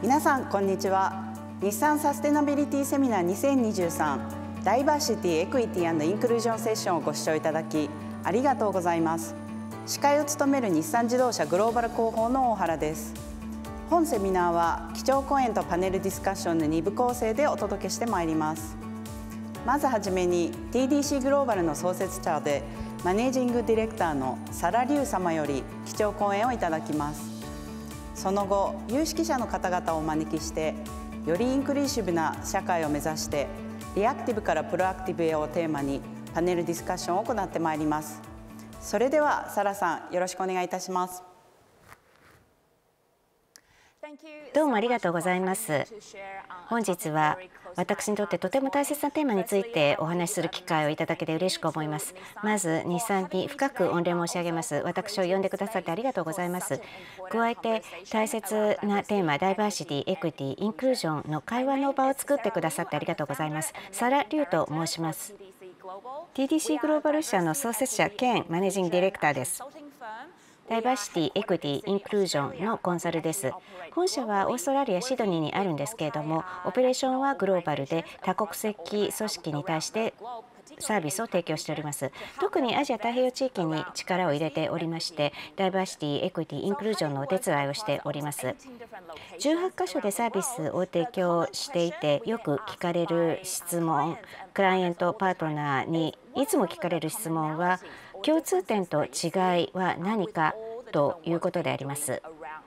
皆さんこんにちは。日産サステナビリティセミナー2023ダイバーシティ・エクイティ&インクルージョンセッションをご視聴いただきありがとうございます。司会を務める日産自動車グローバル広報の大原です。本セミナーは基調講演とパネルディスカッションの2部構成でお届けしてまいります。まずはじめに TDC グローバルの創設者でマネージングディレクターのサラ・リュウ様より基調講演をいただきます。その後、有識者の方々をお招きしてよりインクルーシブな社会を目指してリアクティブからプロアクティブへをテーマにパネルディスカッションを行ってまいります。それではサラさん、よろしくお願いいたします。 どうもありがとうございます。本日は私にとってとても大切なテーマについてお話しする機会をいただけて嬉しく思います。まず日産に深く御礼申し上げます。私を呼んでくださってありがとうございます。加えて大切なテーマダイバーシティ、エクイティ、インクルージョンの会話の場を作ってくださってありがとうございます。サラ・リュウと申します。TDC グローバル社の創設者兼マネージングディレクターです。ダイバーシティ、エクイティ、インクルージョンのコンサルです。本社はオーストラリア・シドニーにあるんですけれども、オペレーションはグローバルで多国籍組織に対してサービスを提供しております。特にアジア太平洋地域に力を入れておりまして、ダイバーシティ、エクイティ、インクルージョンのお手伝いをしております。18カ所でサービスを提供していて、よく聞かれる質問、クライアント、パートナーにいつも聞かれる質問は、共通点と違いは何かということであります。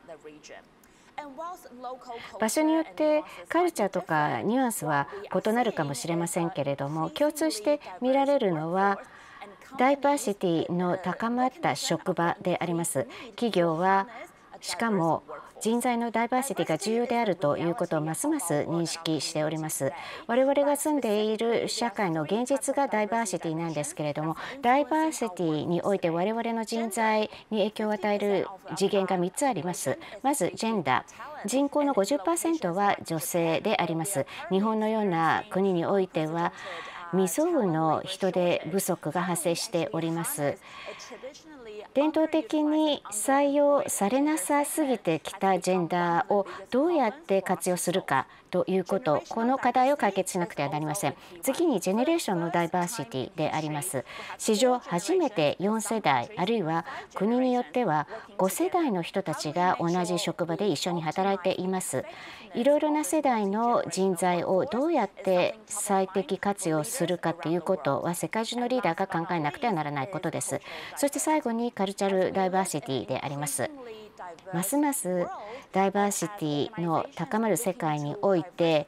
場所によってカルチャーとかニュアンスは異なるかもしれませんけれども、共通して見られるのはダイバーシティの高まった職場であります。企業はしかも人材のダイバーシティが重要であるということをますます認識しております。我々が住んでいる社会の現実がダイバーシティなんですけれども、ダイバーシティにおいて我々の人材に影響を与える次元が3つあります。まずジェンダー、人口の 50% は女性であります。日本のような国においては未曾有の人手不足が発生しております。伝統的に採用されなさすぎてきたジェンダーをどうやって活用するかということ、この課題を解決しなくてはなりません。次にジェネレーションのダイバーシティであります。史上初めて4世代あるいは国によっては5世代の人たちが同じ職場で一緒に働いています。いろいろな世代の人材をどうやって最適活用するかということは世界中のリーダーが考えなくてはならないことです。そして最後にカルチャルダイバーシティであります。ますますダイバーシティの高まる世界において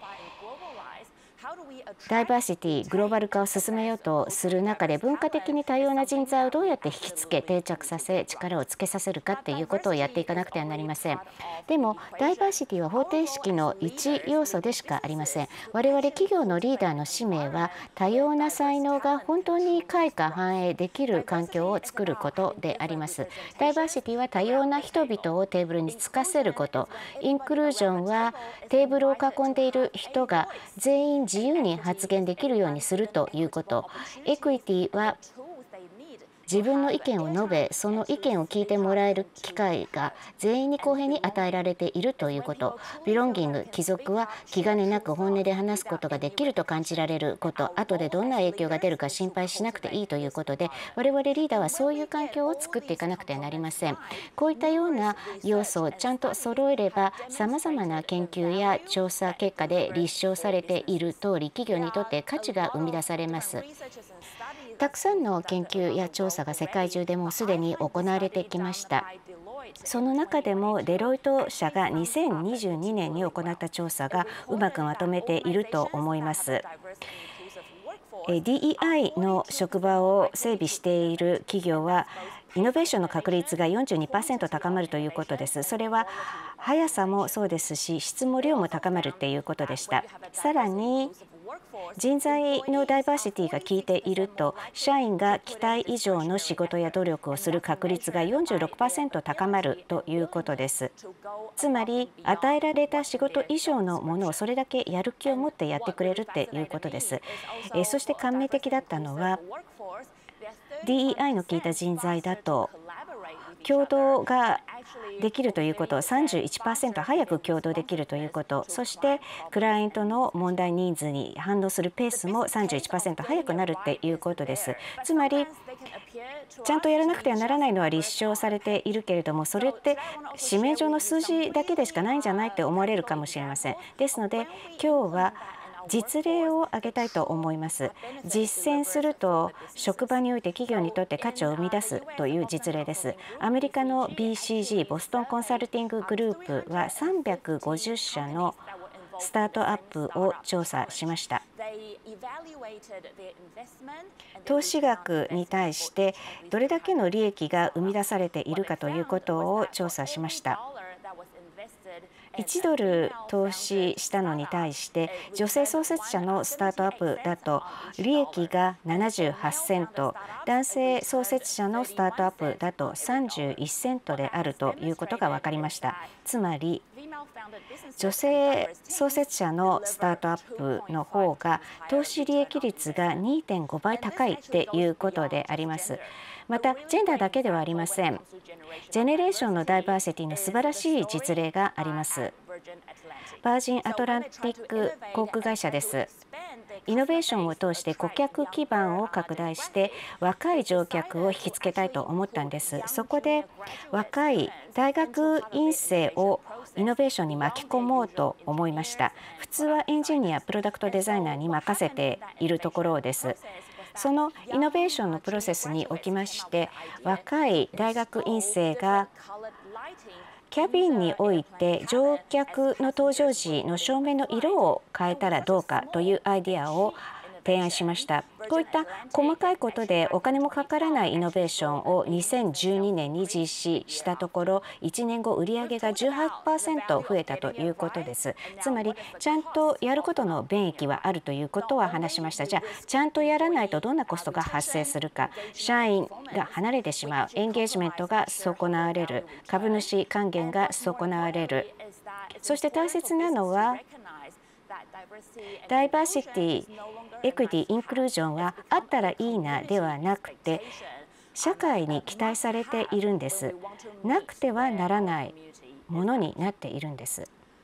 ダイバーシティ、グローバル化を進めようとする中で文化的に多様な人材をどうやって引きつけ定着させ力をつけさせるかっていうことをやっていかなくてはなりません。でもダイバーシティは方程式の一要素でしかありません。我々企業のリーダーの使命は多様な才能が本当に開花反映できる環境を作ることであります。ダイバーシティは多様な人々をテーブルにつかせること、インクルージョンはテーブルを囲んでいる人が全員自由に発言できるようにするということ、エクイティは自分の意見を述べ、その意見を聞いてもらえる機会が全員に公平に与えられているということ、ビロンギング、帰属は気兼ねなく本音で話すことができると感じられること、後でどんな影響が出るか心配しなくていいということで、我々リーダーはそういう環境を作っていかなくてはなりません。こういったような要素をちゃんと揃えれば、さまざまな研究や調査結果で立証されている通り、企業にとって価値が生み出されます。たくさんの研究や調査が世界中でもすでに行われてきました。その中でもデロイト社が2022年に行った調査がうまくまとめていると思います。DEI の職場を整備している企業はイノベーションの確率が 42% 高まるということです。それは速さもそうですし、質も量も高まるということでした。さらに人材のダイバーシティが効いていると、社員が期待以上の仕事や努力をする確率が 46% 高まるということです。つまり与えられた仕事以上のものをそれだけやる気を持ってやってくれるっていうことです。そして感銘的だったのは DEI の効いた人材だと共同ができるということ、31% 早く共同できるということ、そしてクライアントの問題ニーズに反応するペースも 31% 早くなるっていうことです。つまりちゃんとやらなくてはならないのは立証されているけれども、それって紙面上の数字だけでしかないんじゃないって思われるかもしれません。ですので今日は実例を挙げたいと思います。実践すると職場において企業にとって価値を生み出すという実例です。アメリカの BCG ボストンコンサルティンググループは350社のスタートアップを調査しました。投資額に対してどれだけの利益が生み出されているかということを調査しました。1ドル投資したのに対して女性創設者のスタートアップだと利益が78セント、男性創設者のスタートアップだと31セントであるということが分かりました。つまり女性創設者のスタートアップの方が投資利益率が 2.5 倍高いっていうことであります。またジェンダーだけではありません。ジェネレーションのダイバーシティの素晴らしい実例があります。バージンアトランティック航空会社です。イノベーションを通して顧客基盤を拡大して若い乗客を引きつけたいと思ったんです。そこで若い大学院生をイノベーションに巻き込もうと思いました。普通はエンジニア、プロダクトデザイナーに任せているところです。そのイノベーションのプロセスにおきまして若い大学院生がキャビンにおいて乗客の搭乗時の照明の色を変えたらどうかというアイデアを提案しました。こういった細かいことでお金もかからないイノベーションを2012年に実施したところ1年後売上が 18% 増えたということです。つまりちゃんとやることの便益はあるということは話しました。じゃあちゃんとやらないとどんなコストが発生するか、社員が離れてしまう、エンゲージメントが損なわれる、株主還元が損なわれる、そして大切なのはダイバーシティ、エクイティ、インクルージョンはあったらいいなではなくて社会に期待されているんです。なくてはならないものになっているんです。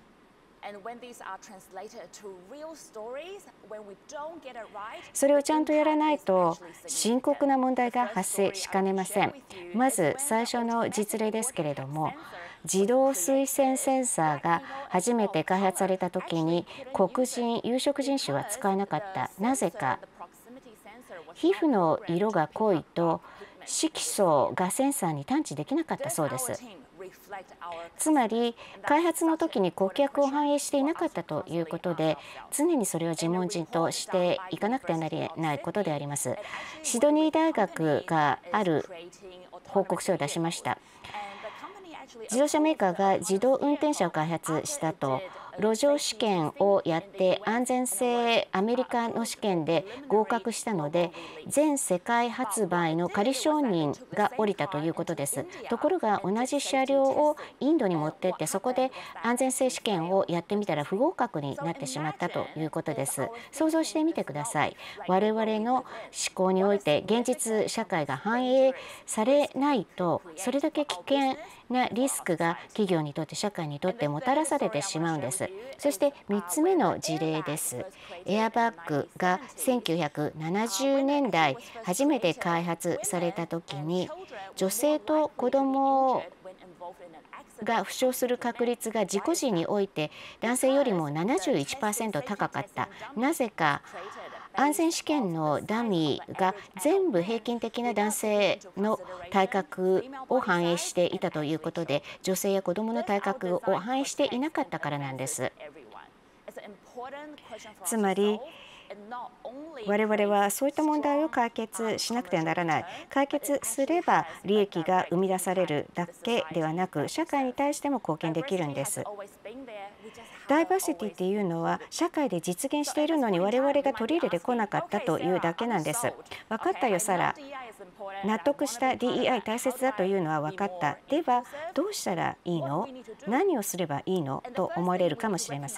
それをちゃんとやらないと深刻な問題が発生しかねません。まず最初の実例ですけれども、自動水栓センサーが初めて開発された時に黒人、有色人種は使えなかった。なぜか皮膚の色が濃いと色素がセンサーに探知できなかったそうです。つまり開発の時に顧客を反映していなかったということで常にそれを自問自答していかなくてはならないことであります。シドニー大学がある報告書を出しました。自動車メーカーが自動運転車を開発したと路上試験をやって安全性アメリカの試験で合格したので全世界発売の仮承認が下りたということです。ところが同じ車両をインドに持ってってそこで安全性試験をやってみたら不合格になってしまったということです。想像してみてください。我々の思考において現実社会が反映されないとそれだけ危険なリスクが企業にとって社会にとってもたらされてしまうんです。そして3つ目の事例です。エアバッグが1970年代初めて開発された時に女性と子どもが負傷する確率が事故時において男性よりも 71% 高かった。なぜか安全試験のダミーが全部平均的な男性の体格を反映していたということで女性や子どもの体格を反映していなかったからなんです。つまり我々はそういった問題を解決しなくてはならない。解決すれば利益が生み出されるだけではなく社会に対しても貢献できるんです。ダイバーシティっていうのは社会で実現しているのに我々が取り入れてこなかったというだけなんです。分かったよサラ。納得した DEI 大切だというのは分かった。ではどうしたらいいの？何をすればいいの？と思われるかもしれません。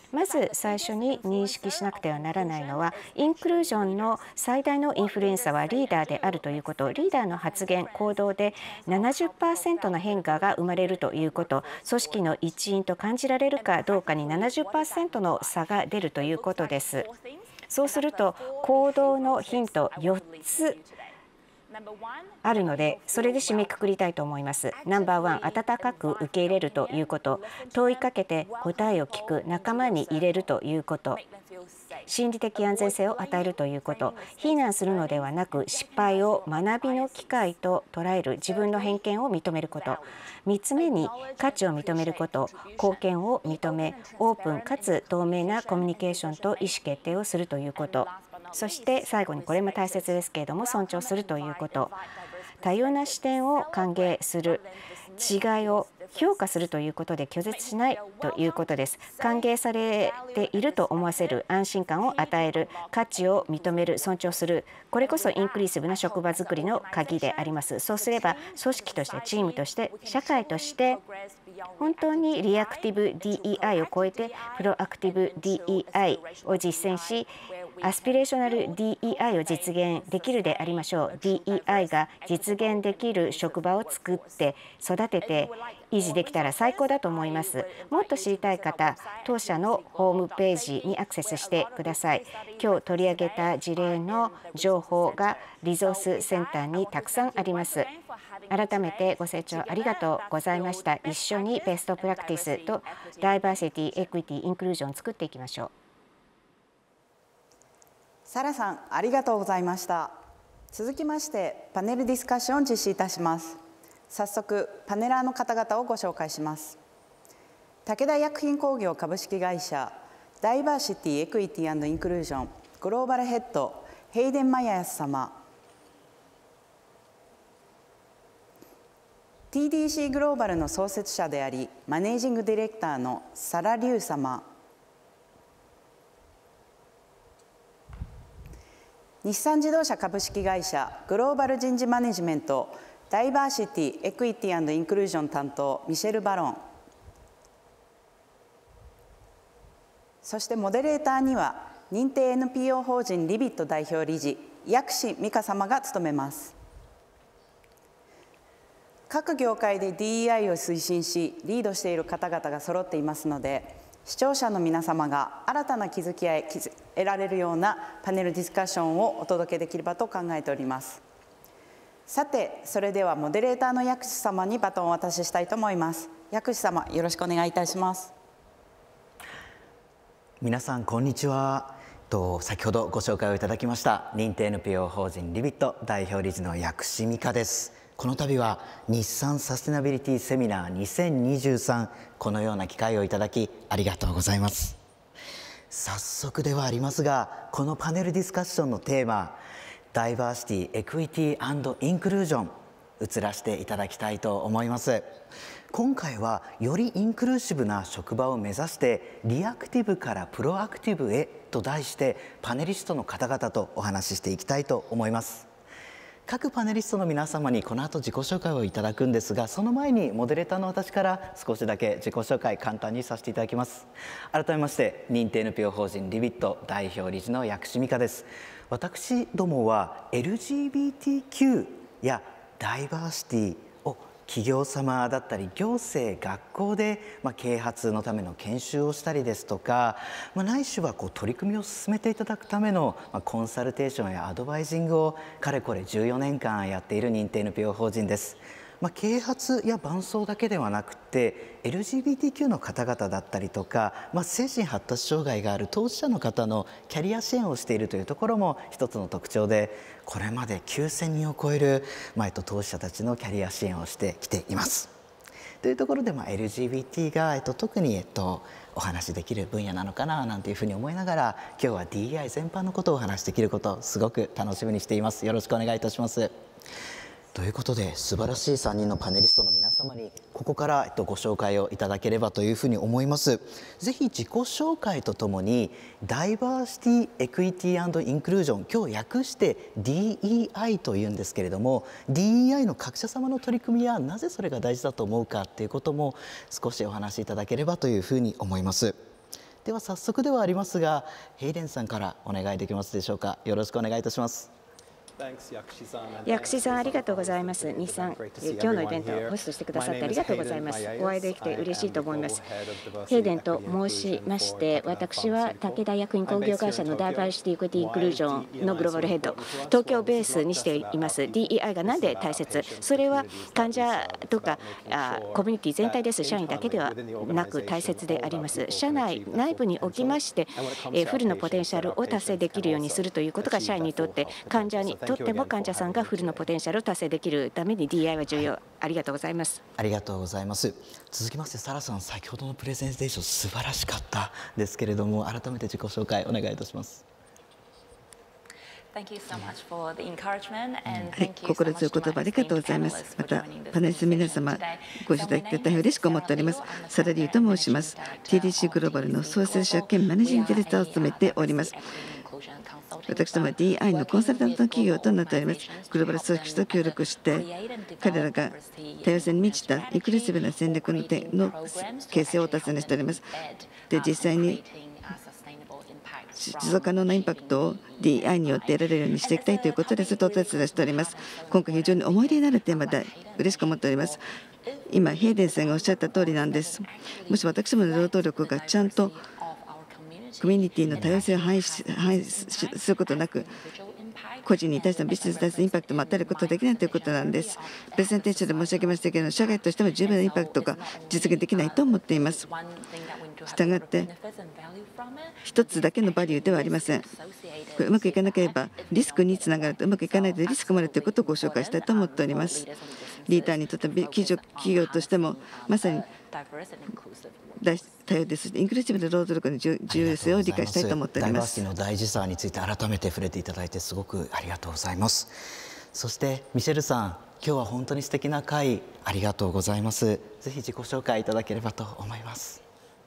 まず最初に認識しなくてはならないのは、インクルージョンの最大のインフルエンサーはリーダーであるということ、リーダーの発言行動で 70% の変化が生まれるということ、組織の一員と感じられるかどうかに 70% の差が出るということです。そうすると行動のヒント4つあるので、それで締めくくりたいと思います。ナンバー1、温かく受け入れるということ、問いかけて答えを聞く、仲間に入れるということ、心理的安全性を与えるということ、非難するのではなく失敗を学びの機会と捉える、自分の偏見を認めること、3つ目に価値を認めること、貢献を認め、オープンかつ透明なコミュニケーションと意思決定をするということ、そして最後にこれも大切ですけれども、尊重するということ、多様な視点を歓迎する、違いを評価するということで拒絶しないということです。歓迎されていると思わせる、安心感を与える、価値を認める、尊重する、これこそインクルーシブな職場づくりの鍵であります。そうすれば組織としてチームとして社会として本当にリアクティブ DEI を超えてプロアクティブ DEI を実践し、アスピレーショナル DEI を実現できるでありましょう。 DEI が実現できる職場を作って育てて維持できたら最高だと思います。もっと知りたい方、当社のホームページにアクセスしてください。今日取り上げた事例の情報がリソースセンターにたくさんあります。改めてご清聴ありがとうございました。一緒にベストプラクティスとダイバーシティ、エクイティ、インクルージョンを作っていきましょう。 サラさん、ありがとうございました。続きましてパネルディスカッションを実施いたします。早速パネラーの方々をご紹介します。武田薬品工業株式会社ダイバーシティ・エクイティ&インクルージョングローバルヘッドヘイデン・マヤヤス様、 TDC グローバルの創設者でありマネージングディレクターのサラ・リュウ様、日産自動車株式会社グローバル人事マネジメントダイバーシティ・エクイティ&インクルージョン担当ミシェル・バロン、そしてモデレーターには認定 NPO 法人リビット代表理事薬師美香様が務めます。各業界で DEI を推進しリードしている方々が揃っていますので、視聴者の皆様が新たな気づきや得られるようなパネルディスカッションをお届けできればと考えております。さて、それではモデレーターの薬師様にバトンをお渡ししたいと思います。薬師様、よろしくお願いいたします。 皆さんこんにちは。先ほどご紹介をいただきました認定 NPO 法人リビット代表理事の薬師美香です。この度は日産サステナビリティセミナー2023、このような機会をいただきありがとうございます。早速ではありますが、このパネルディスカッションのテーマ、ダイバーシティ・エクイティ&インクルージョン、移らせていただきたいと思います。今回はよりインクルーシブな職場を目指してリアクティブからプロアクティブへと題してパネリストの方々とお話ししていきたいと思います。各パネリストの皆様にこの後自己紹介をいただくんですが、その前にモデレーターの私から少しだけ自己紹介簡単にさせていただきます。改めまして認定 NPO 法人リビット代表理事の薬師美香です。私どもは LGBTQ やダイバーシティを企業様だったり行政学校で啓発のための研修をしたりですとか、ないしは取り組みを進めていただくためのコンサルテーションやアドバイジングをかれこれ14年間やっている認定 NPO 法人です。啓発や伴走だけではなくて LGBTQ の方々だったりとか、精神発達障害がある当事者の方のキャリア支援をしているというところも一つの特徴で、これまで9000人を超える、当事者たちのキャリア支援をしてきています。というところで、LGBT が、特に、お話しできる分野なのかななんていうふうに思いながら、今日は DEI 全般のことをお話しできることをすごく楽しみにしています。よろしくお願いいたします。ということで、素晴らしい3人のパネリストの皆様にここから、ご紹介をいただければというふうに思います。ぜひ自己紹介とともにダイバーシティ・エクイティ&インクルージョン、今日訳して DEI というんですけれども、 DEI の各社様の取り組みやなぜそれが大事だと思うかということも少しお話しいただければというふうに思います。 では早速ではありますが、ヘイデンさんからお願いできますでしょうか。よろしくお願いいたします。 薬師さん、ありがとうございます。日産、今日のイベントをホストしてくださってありがとうございます。お会いできて嬉しいと思います。ヘイデンと申しまして、私は武田薬品工業会社のダイバーシティ・エクイティ・インクルージョンのグローバルヘッド、東京をベースにしています。DEI がなんで大切、それは患者とかコミュニティ全体です。社員だけではなく大切であります。社内内部におきまして、フルのポテンシャルを達成できるようにするということが社員にとって、患者にとっても患者さんがフルのポテンシャルを達成できるために DI は重要。ありがとうございます。 ありがとうございます。続きましてサラさん、先ほどのプレゼンテーション素晴らしかったですけれども、改めて自己紹介お願いいたします。 はい、心強い言葉ありがとうございます。またパネリスト皆様ご招待いただいて大変嬉しく思っております。サラリーと申します。 TDC グローバルの創設者兼マネージングディレクターを務めております。私どもは DI のコンサルタント企業となっております。グローバル組織と協力して彼らが多様性に満ちたインクルーシブな戦略の形成を達成しております。で、実際に持続可能なインパクトを DI によって得られるようにしていきたいということで、それとお手伝いしております。今回非常に思い出になるテーマで嬉しく思っております。今ヘイデンさんがおっしゃった通りなんです。もし私どもの労働力がちゃんとコミュニティの多様性を反映することなく、個人に対してのビジネスに対するインパクトも与えることができないということなんです。プレゼンテーションで申し上げましたけれども、社会としても十分なインパクトが実現できないと思っています。したがって一つだけのバリューではありません。これうまくいかなければリスクにつながると、うまくいかないとリスクもあるということをご紹介したいと思っております。リーダーにとって企業としてもまさに多様です。インクルーシブな労働力の重要性を理解したいと思っております。 ダイバーシティの大事さについて改めて触れていただいてすごくありがとうございます。そしてミシェルさん、今日は本当に素敵な会ありがとうございます。ぜひ自己紹介いただければと思います。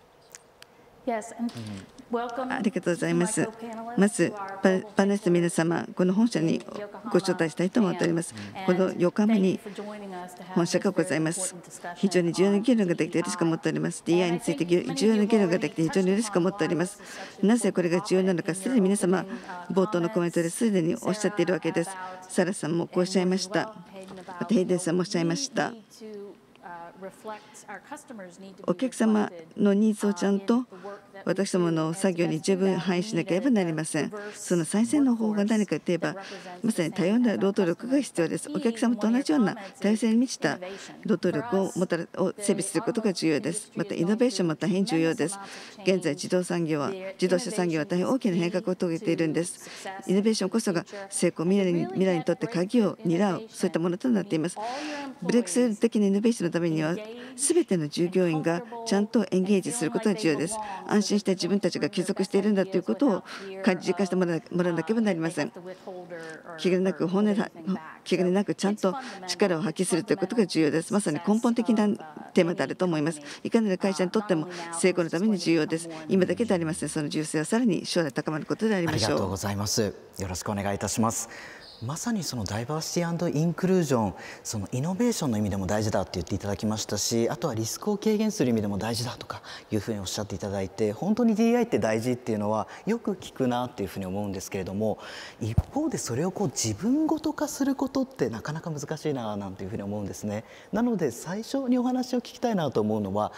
ありがとうございます。まずパネリストの皆様、この本社にご招待したいと思っております。この横浜に本社がございます。非常に重要な議論ができて嬉しく思っております。DI について重要な議論ができて非常に嬉しく思っております。なぜこれが重要なのか、すでに皆様冒頭のコメントですでにおっしゃっているわけです。サラさんもこうおっしゃいました。またヘイデンさんもおっしゃいました。お客様のニーズをちゃんと私どもの作業に十分反映しなければなりません。その最善の方法が何かといえば、まさに多様な労働力が必要です。お客様と同じような多様性に満ちた労働力を整備することが重要です。またイノベーションも大変重要です。現在自動車産業は大変大きな変革を遂げているんです。イノベーションこそが成功、未来にとって鍵を担う、そういったものとなっています。ブレイクスルー的なイノベーションのためには全ての従業員がちゃんとエンゲージすることが重要です。安心して自分たちが帰属しているんだということを実感してもらわなければなりません。気兼ねなくちゃんと力を発揮するということが重要です。まさに根本的なテーマであると思います。いかなる会社にとっても成功のために重要です。今だけでありません。その重要性はさらに将来高まることでありましょう。 ありがとうございます。よろしくお願いいたします。まさにそのダイバーシティ&インクルージョン、そのイノベーションの意味でも大事だって言っていただきましたし、あとはリスクを軽減する意味でも大事だとかいうふうにおっしゃっていただいて、本当に DI って大事っていうのはよく聞くなっていうふうに思うんですけれども、一方でそれを自分ごと化することってなかなか難しいななんていうふうに思うんですね。なので最初にお話を聞きたいなと思うのは、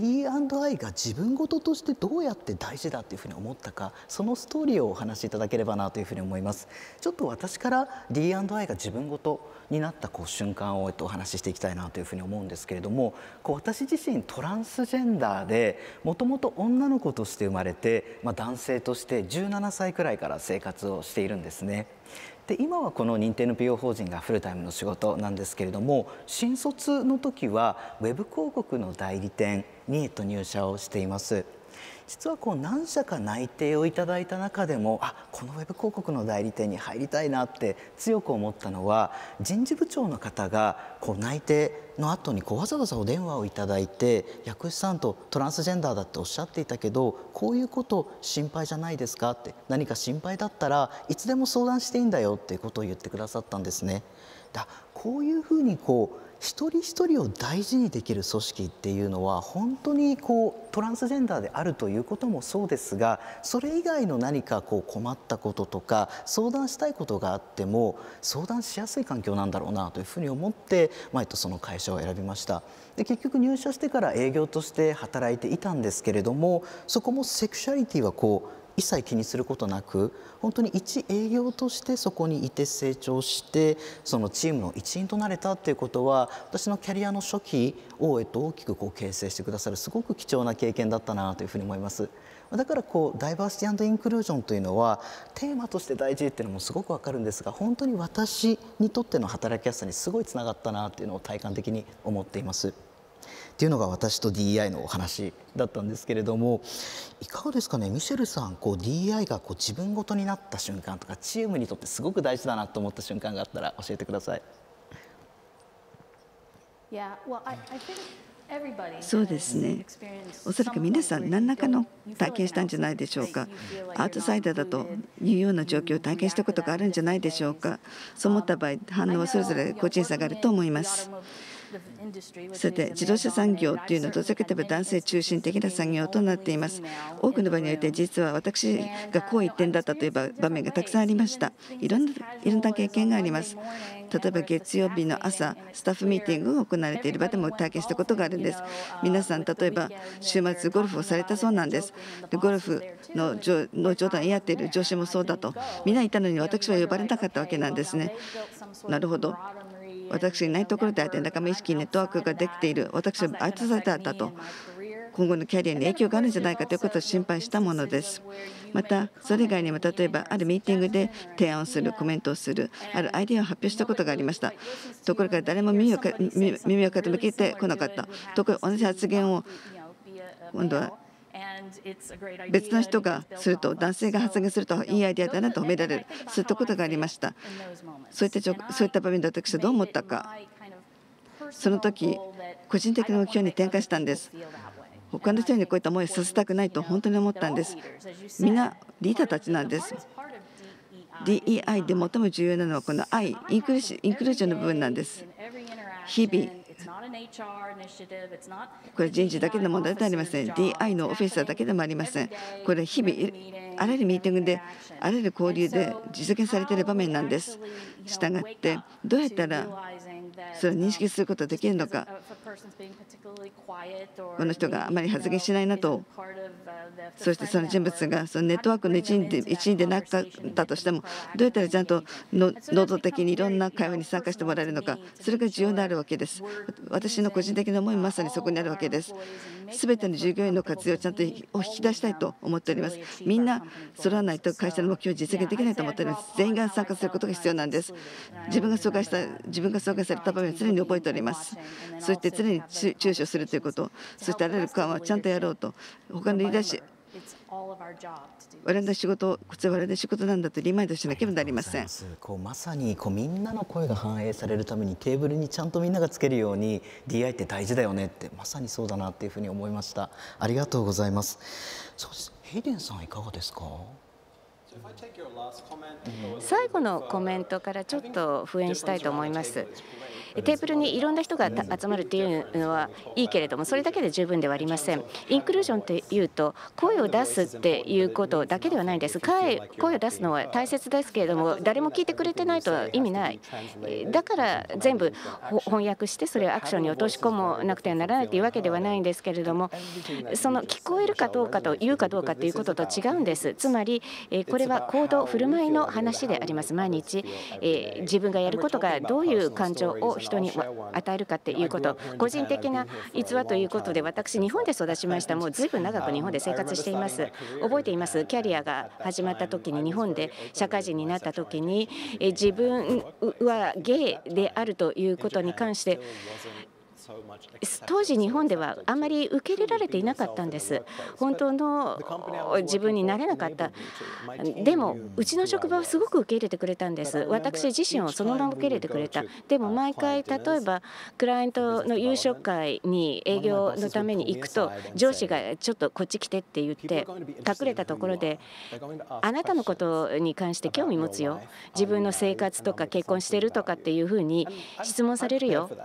DE&I が自分ごととしてどうやって大事だっていうふうに思ったか、そのストーリーをお話しいただければなというふうに思います。ちょっと私から DE&I が自分ごとになった瞬間をお話ししていきたいなというふうに思うんですけれども、私自身トランスジェンダーでもともと女の子として生まれて、男性として17歳くらいから生活をしているんですね。で今はこの認定 NPO 法人がフルタイムの仕事なんですけれども、新卒の時はウェブ広告の代理店に入社をしています。実は何社か内定をいただいた中でも、このウェブ広告の代理店に入りたいなって強く思ったのは、人事部長の方が内定の後にわざわざお電話をいただいて、薬師さんとトランスジェンダーだっておっしゃっていたけど、こういうこと心配じゃないですかって、何か心配だったらいつでも相談していいんだよっていうことを言ってくださったんですね。こういうふうに一人一人を大事にできる組織っていうのは本当にトランスジェンダーであるということもそうですが、それ以外の何か困ったこととか相談したいことがあっても相談しやすい環境なんだろうなというふうに思ってその会社を選びました。で結局入社してから営業として働いていたんですけれども、そこもセクシュアリティは一切気にすることなく、本当に一営業としてそこにいて成長して、そのチームの一員となれたということは、私のキャリアの初期を大きく形成してくださるすごく貴重な経験だったなというふうに思います。だからダイバーシティ&インクルージョンというのはテーマとして大事っていうのもすごくわかるんですが、本当に私にとっての働きやすさにすごいつながったなというのを体感的に思っています。っていうのが私と DEI のお話だったんですけれども、いかがですかね、ミシェルさん、DEI が自分ごとになった瞬間とか、チームにとってすごく大事だなと思った瞬間があったら教えてください。 そうですね、おそらく皆さん何らかの体験したんじゃないでしょうか。アウトサイダーだというような状況を体験したことがあるんじゃないでしょうか。そう思った場合、反応はそれぞれ個人差があると思います。さて、自動車産業というのはどちらかといえば男性中心的な産業となっています。多くの場合において実は私がこう一点だったという場面がたくさんありました。いろんな経験があります。例えば月曜日の朝、スタッフミーティングが行われている場でも体験したことがあるんです。皆さん、例えば週末ゴルフをされたそうなんです。でゴルフの冗談を言い合っている上司もそうだと、皆いたのに私は呼ばれなかったわけなんですね。なるほど、私がいないところであって仲間意識ネットワークができている、私はアウトサイダーだと、今後のキャリアに影響があるんじゃないかということを心配したものです。またそれ以外にも、例えばあるミーティングで提案をする、コメントをする、あるアイデアを発表したことがありました。ところが誰も耳を傾けてこなかった。ところ同じ発言を今度は別の人がすると、男性が発言するといいアイデアだなと褒められる、そういったことがありました。そういった場面で私はどう思ったか。その時個人的な目標に転換したんです。他の人にこういった思いをさせたくないと本当に思ったんです。みんなリーダーたちなんです。 DEI で最も重要なのはこの愛、インクルージョンの部分なんです。日々これ人事だけの問題ではありません。 DI のオフィサーだけでもありません。これ日々あらゆるミーティングであらゆる交流で実現されている場面なんです。したがってどうやったらそれを認識することができるのか。この人があまり発言しないなと、そしてその人物がそのネットワークの一員でなかったとしても、どうやったらちゃんと能動的にいろんな会話に参加してもらえるのか、それが重要であるわけです。私の個人的な思いもまさにそこにあるわけです。すべての従業員の活用をちゃんと引き出したいと思っております。みんな揃わないと会社の目標を実現できないと思っております。全員が参加することが必要なんです。自分が紹介された場面を常に覚えております。そして常に注視をするということ、そしてあらゆる緩和をちゃんとやろうと、他のリーダーシップ、我々の仕事、こちら我々の仕事なんだとリマインドしなければなりません。 まさにみんなの声が反映されるためにテーブルにちゃんとみんながつけるように DI って大事だよねって、まさにそうだなっていうふうに思いました。ありがとうございます。そうです。ヘイデンさんいかがですか。 最後のコメントからちょっと復縁したいと思います。テーブルにいろんな人が集まるというのはいいけれども、それだけで十分ではありません。インクルージョンというと声を出すっていうことだけではないんです。声を出すのは大切ですけれども、誰も聞いてくれてないと意味ない。だから全部翻訳してそれをアクションに落とし込まなくてはならないというわけではないんですけれども、その聞こえるかどうかと言うかどうかということと違うんです。つまりこれは行動振る舞いの話であります。毎日自分がやることがどういう感情を人に与えるかということ、個人的な逸話ということで、私日本で育ちました。もうずいぶん長く日本で生活しています。覚えています。キャリアが始まった時に、日本で社会人になった時に、自分はゲイであるということに関して当時日本ではあんまり受け入れられていなかったんです。本当の自分になれなかった。でもうちの職場はすごく受け入れてくれたんです。私自身をそのまま受け入れてくれた。でも毎回例えばクライアントの夕食会に営業のために行くと、上司がちょっとこっち来てって言って隠れたところで、あなたのことに関して興味持つよ、自分の生活とか結婚してるとかっていうふうに質問されるよ。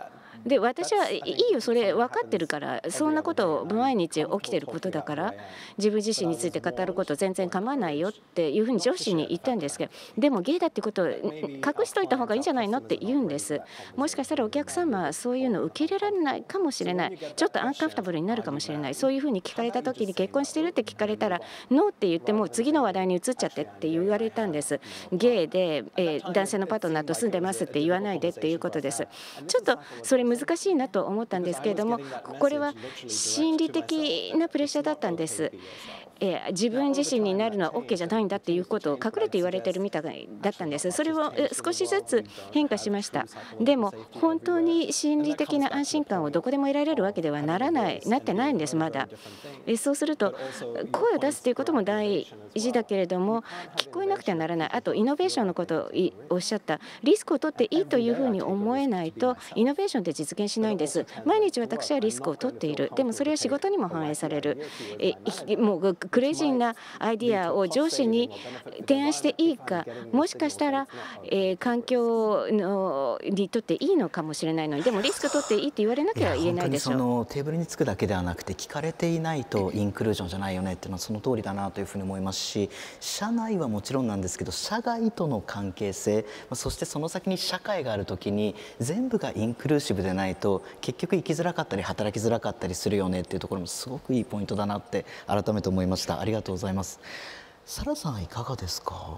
で私はいいよ、それ分かってるから、そんなこと毎日起きてることだから、自分自身について語ること全然構わないよっていうふうに上司に言ったんですけど、でもゲイだってことを隠しといた方がいいんじゃないのって言うんです。もしかしたらお客様はそういうのを受け入れられないかもしれない、ちょっとアンカンフタブルになるかもしれない、そういうふうに聞かれた時に、結婚してるって聞かれたらノーって言っても次の話題に移っちゃってって言われたんです。ゲイで、男性のパートナーと住んでますって言わないでっていうことです。ちょっとそれ難しいなと思ったんですけれども、これは心理的なプレッシャーだったんです。自分自身になるのは OK じゃないんだっていうことを隠れて言われてるみたいだったんです。それを少しずつ変化しました。でも本当に心理的な安心感をどこでも得られるわけではなってないんです、まだ。そうすると声を出すということも大事だけれども、聞こえなくてはならない。あとイノベーションのことをおっしゃった、リスクを取っていいというふうに思えないとイノベーションって実現しないんです。毎日私はリスクを取っている。でもそれは仕事にも反映される。もうクレイジーなアイディアを上司に提案していいか、もしかしたら、環境にとっていいのかもしれないのに、でもリスク取っていいって言われなきゃ言えないでしょう。 本当にそのテーブルにつくだけではなくて、聞かれていないとインクルージョンじゃないよねっていうのはその通りだなというふうに思いますし、社内はもちろんなんですけど、社外との関係性、そしてその先に社会があるときに全部がインクルーシブでないと結局生きづらかったり働きづらかったりするよねっていうところもすごくいいポイントだなって改めて思いました。ありがとうございます。サラさんいかがですか？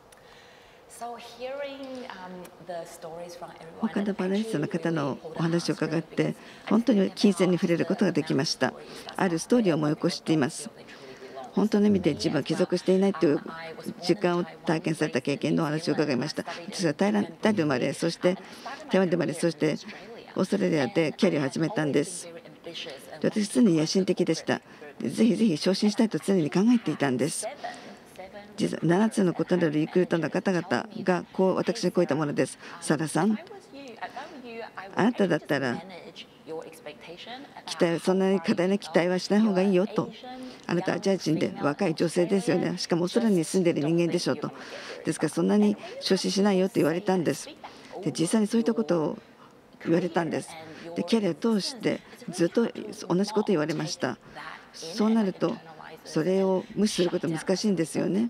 他のパネリストの方のお話を伺って本当に金銭に触れることができました。あるストーリーを思い起こしています。本当の意味で自分は帰属していないという実感を体験された経験のお話を伺いました。私はタイで生まれ、そして台湾で生まれ、そしてオーストラリアでキャリアを始めたんです。私常に野心的でした。ぜひぜひ昇進したいと常に考えていたんです。実は7つの異なるリクルートの方々が私にこういったものです。サラさん、あなただったらそんなに過大な期待はしない方がいいよと。あなたはアジア人で若い女性ですよね。しかもオーストラリアに住んでいる人間でしょうと。ですからそんなに昇進しないよと言われたんです。で、実際にそういったことを言われたんです。で、キャリアを通してずっと同じことを言われました。そうなるとそれを無視することは難しいんですよね。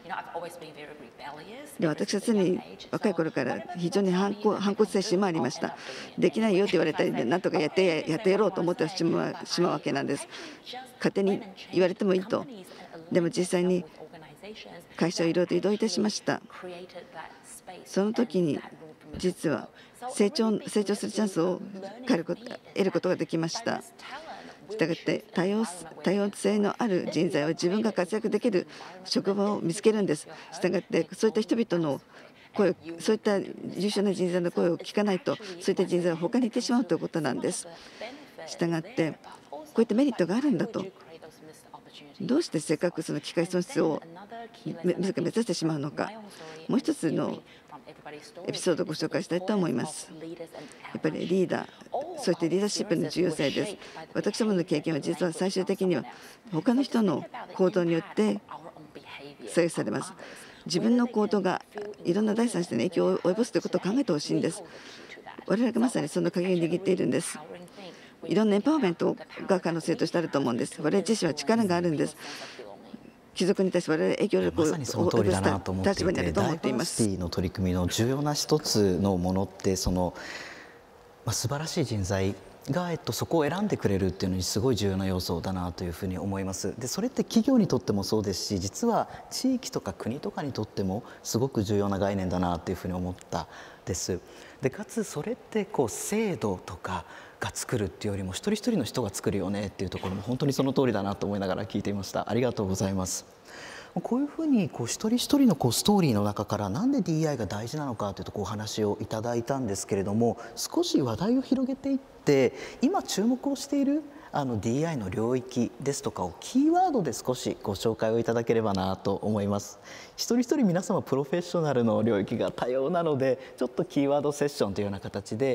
で、私は常に若い頃から非常に反骨精神もありました。できないよと言われたりで、なんとかやってやろうと思ってしまうわけなんです。勝手に言われてもいいと。でも実際に会社をいろいろと移動いたしました。その時に実は成長するチャンスを得ることができました。したがって多様性のある人材は自分が活躍できる職場を見つけるんです。したがってそういった人々の声、そういった優秀な人材の声を聞かないと、そういった人材は他に行ってしまうということなんです。したがってこういったメリットがあるんだと。どうしてせっかくその機会損失を目指してしまうのか。もう一つのエピソードをご紹介したいと思います。やっぱりリーダー、そしてリーダーシップの重要性です。私どもの経験は実は最終的には他の人の行動によって左右されます。自分の行動がいろんな第三者に影響を及ぼすということを考えてほしいんです。我々がまさにその鍵を握っているんです。いろんなエンパワーメントが可能性としてあると思うんです。我々自身は力があるんです。貴族に対して我々影響力を及ぼした立場にあると思っています。 ダイバーシティの取り組みの重要な一つのものって素晴らしい人材が、そこを選んでくれるっていうのにすごい重要な要素だなというふうに思います。で、それって企業にとってもそうですし、実は地域とか国とかにとってもすごく重要な概念だなというふうに思ったです。で、かつそれって制度とかが作るっていうよりも一人一人の人が作るよねっていうところも本当にその通りだなと思いながら聞いていました。ありがとうございます。こういうふうに一人一人のストーリーの中からなんで DEI が大事なのかというとお話をいただいたんですけれども、少し話題を広げていって今注目をしているDEI の領域ですとかをキーワードで少しご紹介をいただければなと思います。一人一人皆様プロフェッショナルの領域が多様なので、ちょっとキーワードセッションというような形で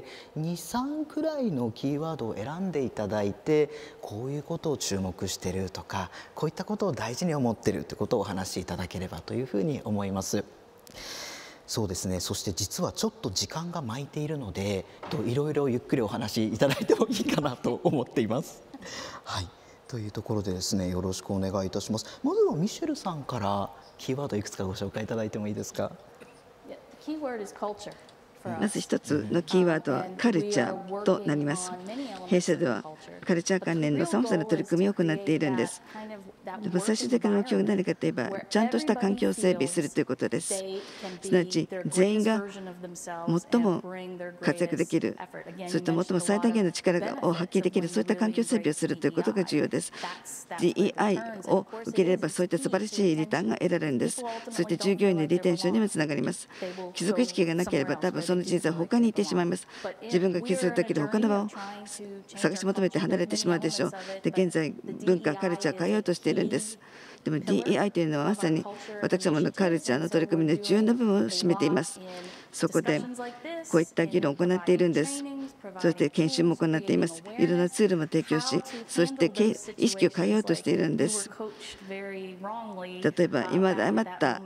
2,3 くらいのキーワードを選んでいただいて、こういうことを注目しているとか、こういったことを大事に思っているということをお話しいただければというふうに思います。 そうですね。そして実はちょっと時間が巻いているので、いろいろゆっくりお話しいただいてもいいかなと思っています。はい。というところでですね、よろしくお願いいたします。まずはミシェルさんからキーワードいくつかご紹介いただいてもいいですか。 まず一つのキーワードはカルチャーとなります。弊社ではカルチャー関連のさまざまな取り組みを行っているんです。でも最終的な目標が何かといえば、ちゃんとした環境を整備するということです。すなわち全員が最も活躍できる、そして最も最大限の力を発揮できる、そういった環境整備をするということが重要です。DEI を受け入れれば、そういった素晴らしいリターンが得られるんです。そして従業員のリテンションにもつながります。帰属意識がなければ、多分その人生は他に行ってしまいます。自分が築いたけど他の場を探し求めて離れてしまうでしょう。で、現在文化カルチャーを変えようとしているんです。でも DEI というのはまさに私どものカルチャーの取り組みの重要な部分を占めています。そこでこういった議論を行っているんです。そして研修も行っています。いろんなツールも提供し、そして意識を変えようとしているんです。例えば今まで誤った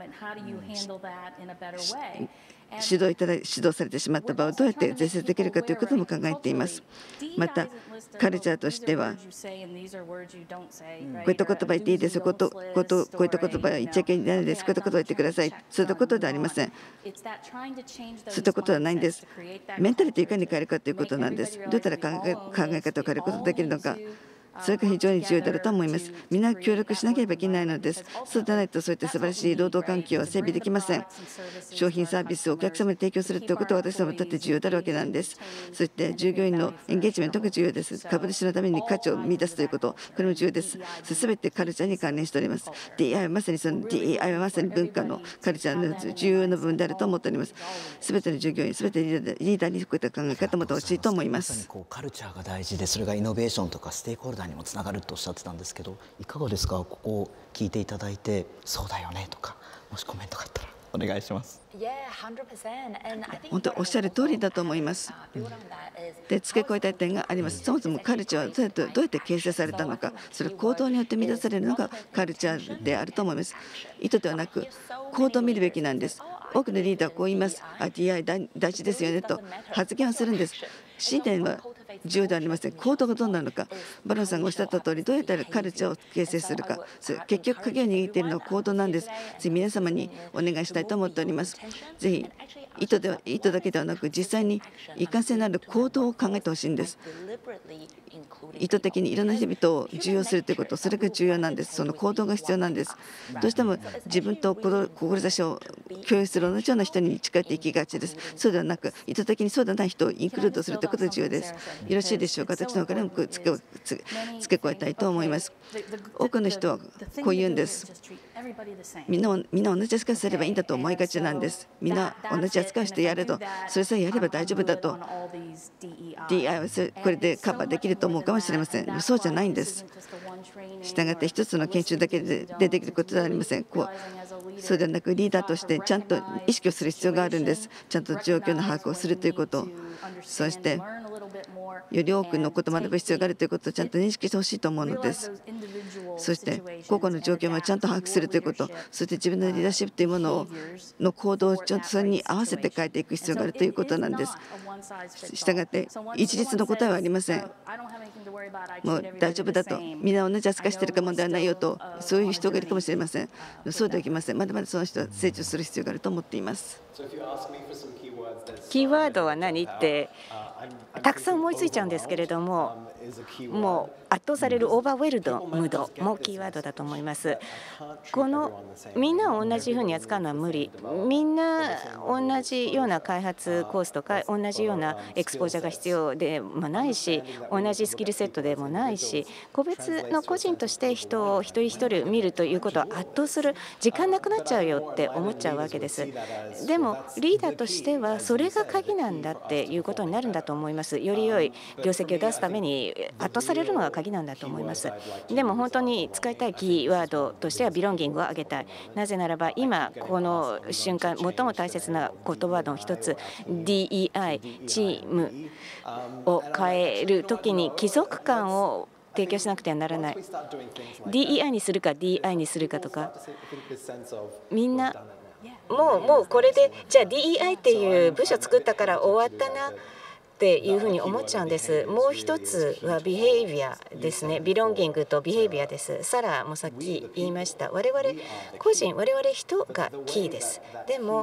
指導されてしまった場をどうやって是正できるかということも考えています。またカルチャーとしては、こういった言葉言っていいですよ、こういった言葉は言っちゃいけないです、こういったことを言ってください、そういったことではありません。そういったことはないんです。メンタリティをいかに変えるかということなんです。どうやったら考え方を変えることができるのか、それが非常に重要だと思います。みんな協力しなければいけないのです。そうでないと、そういった素晴らしい労働環境は整備できません。商品サービスをお客様に提供するということは私どもにとって重要であるわけなんです。そして従業員のエンゲージメントが重要です。株主のために価値を見出すということ、これも重要です。すべてカルチャーに関連しております。DEI はまさに文化のカルチャーの重要な部分であると思っております。すべての従業員、すべてリーダーにこういった考え方を持ってほしいと思います。 カルチャーが大事で、それがイノベーションとかステークホルダーにもつながるとおっしゃってたんですけど、いかがですか。ここを聞いていただいて、そうだよねとか、もしコメントがあったらお願いします。 本当おっしゃる通りだと思います。で、付け加えたい点があります。そもそもカルチャーはどうやって形成されたのか、それは行動によって満たされるのがカルチャーであると思います。意図ではなく行動を見るべきなんです。多くのリーダーはこう言います。DEI 大事ですよねと発言をするんです。信念は重要ではありません。行動がどうなるのか、バロンさんがおっしゃった通り、どうやったらカルチャーを形成するか、結局鍵を握っているのは行動なんです。ぜひ皆様にお願いしたいと思っております。ぜひ意図だけではなく、実際に一貫性のある行動を考えてほしいんです。意図的にいろんな人々を重要するということ、それが重要なんです。その行動が必要なんです。どうしても自分と志を共有する同じような人に近寄っていきがちです。そうではなく、意図的にそうではない人をインクルードするということが重要です。よろしいでしょうか。私の方からも付け加えたいと思います。多くの人はこう言うんです。みんな同じ扱いすればいいんだと思いがちなんです。みんな同じ扱いをしてやれと、それさえやれば大丈夫だと、DEI はこれでカバーできると思うかもしれません。そうじゃないんです。したがって一つの研修だけでできることではありません。そうではなく、リーダーとしてちゃんと意識をする必要があるんです。ちゃんと状況の把握をするということ、そしてより多くのことを学ぶ必要があるということをちゃんと認識してほしいと思うのです。そして個々の状況もちゃんと把握するということ、そして自分のリーダーシップというものの行動をちゃんとそれに合わせて変えていく必要があるということなんです。したがって一律の答えはありません。もう大丈夫だと、みんな同じ扱いしているか問題はないよと、そういう人がいるかもしれません。そうではきません。まだまだその人は成長する必要があると思っています。 キーワードは何ってたくさん思いついちゃうんですけれども、もう圧倒されるオーバーウェルドムードもキーワードだと思います。みんなを同じふうに扱うのは無理。みんな同じような開発コースとか同じようなエクスポージャーが必要でもないし、同じスキルセットでもないし、個別の個人として人を一人一人見るということは圧倒する、時間なくなっちゃうよって思っちゃうわけです。でもリーダーとしてはそれが鍵なんだっていうことになるんだと思います。より良い業績を出すために圧倒されるのが鍵なんだと思います。でも本当に使いたいキーワードとしてはビロンギングを挙げたい。なぜならば今この瞬間最も大切な言葉の一つ DEI チームを変えるときに帰属感を提供しなくてはならない。 DEI にするか DI にするかとか、みんなもうこれでじゃあ DEI っていう部署作ったから終わったなっていうふうに思っちゃうんです。もう一つはビヘイビアですね。ビロンギングとビヘイビアです。サラもさっき言いました。我々個人、我々人がキーです。でも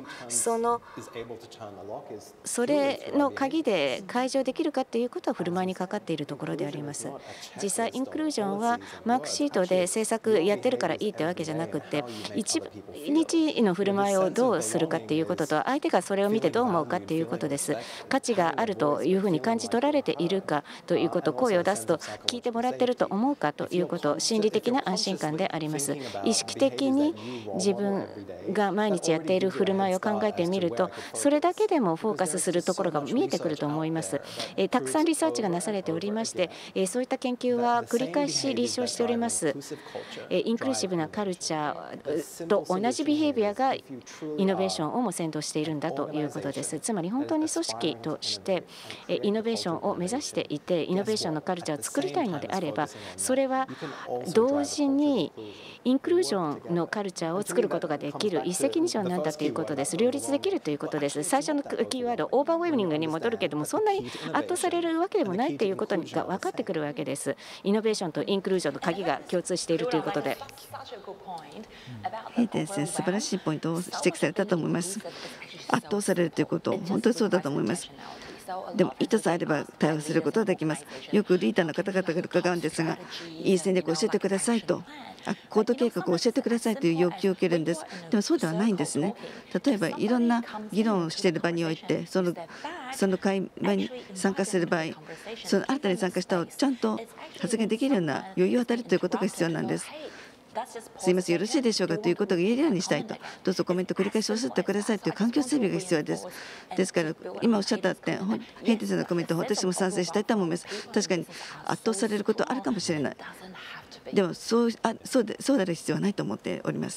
それの鍵で解消できるかっていうことは振る舞いにかかっているところであります。実際インクルージョンはマークシートで制作やってるからいいってわけじゃなくて、一日の振る舞いをどうするかっていうことと、相手がそれを見てどう思うかっていうことです。価値があるというふうに感じ取られているかということ、声を出すと聞いてもらっていると思うかということ、心理的な安心感であります。意識的に自分が毎日やっている振る舞いを考えてみると、それだけでもフォーカスするところが見えてくると思います。たくさんリサーチがなされておりまして、そういった研究は繰り返し立証しております。インクルーシブなカルチャーと同じビヘイビアがイノベーションをも先導しているんだということです。つまり本当に組織としてイノベーションを目指していて、イノベーションのカルチャーを作りたいのであれば、それは同時にインクルージョンのカルチャーを作ることができる一石二鳥なんだということです。両立できるということです。最初のキーワード、オーバーウェーミングに戻るけども、そんなに圧倒されるわけでもないということが分かってくるわけです。イノベーションとインクルージョンの鍵が共通しているということで。 ヘイテン先生、素晴らしいポイントを指摘されたと思います。圧倒されるということ、本当にそうだと思います。でも一つあれば対応することができます。よくリーダーの方々が伺うんですが、いい戦略を教えてくださいと、行動計画を教えてくださいという要求を受けるんです。でもそうではないんですね。例えばいろんな議論をしている場において、その会話に参加する場合、その新たに参加したをちゃんと発言できるような余裕を与えるということが必要なんです。すいません、よろしいでしょうかということが言えるようにしたいと、どうぞコメント繰り返しおっしゃってくださいという環境整備が必要です。ですから、今おっしゃった点、ヘイテンさんのコメント、私も賛成したいと思います。確かに圧倒されることはあるかもしれない。でもそうである必要はないと思っております。